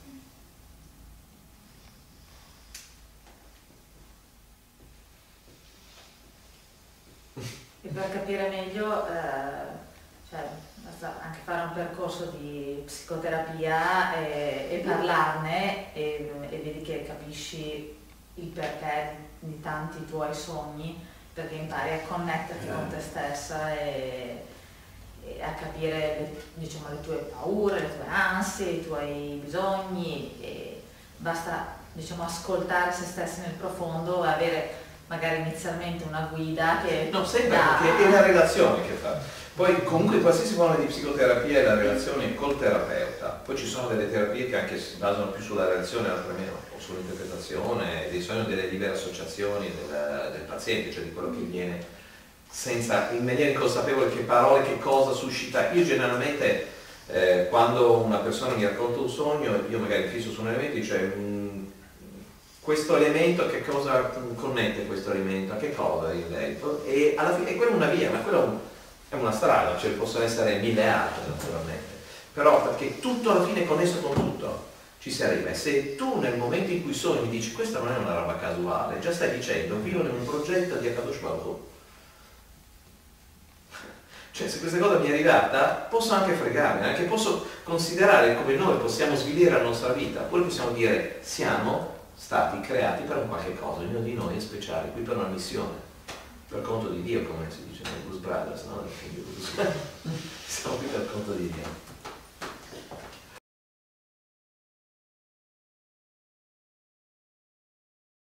Speaker 1: E per capire meglio, cioè, basta anche fare un percorso di psicoterapia e parlarne e vedi che capisci il perché di tanti tuoi sogni, perché impari a connetterti con te stessa e a capire diciamo, le tue paure, le tue ansie, i tuoi bisogni, e basta diciamo, ascoltare se stessi nel profondo e avere magari inizialmente una guida che...
Speaker 3: No, sempre, perché è la relazione che fa. Poi comunque qualsiasi forma di psicoterapia è la relazione col terapeuta. Poi ci sono delle terapie che anche si basano più sulla relazione, altre meno, o sull'interpretazione, dei sogni, delle libere associazioni del paziente, cioè di quello che viene senza, in maniera inconsapevole, che parole, che cosa suscita. Io generalmente quando una persona mi racconta un sogno, io magari fisso su un elemento e dice questo elemento, che cosa connette questo elemento, a che cosa in lei? E alla fine quella è una via, ma quello è una strada, cioè possono essere 1000 altre naturalmente, però perché tutto alla fine è connesso con tutto, ci si arriva. E se tu nel momento in cui sogni dici questa non è una roba casuale, già stai dicendo vivo in un progetto di Akadosh Baruch Hu. Cioè se questa cosa mi è arrivata posso anche fregarmi, anche posso considerare come noi possiamo svilire la nostra vita, oppure possiamo dire siamo stati creati per un qualche cosa, ognuno di noi è speciale, qui per una missione, per conto di Dio, come si dice nei Blues Brothers, no? Siamo qui per conto di Dio.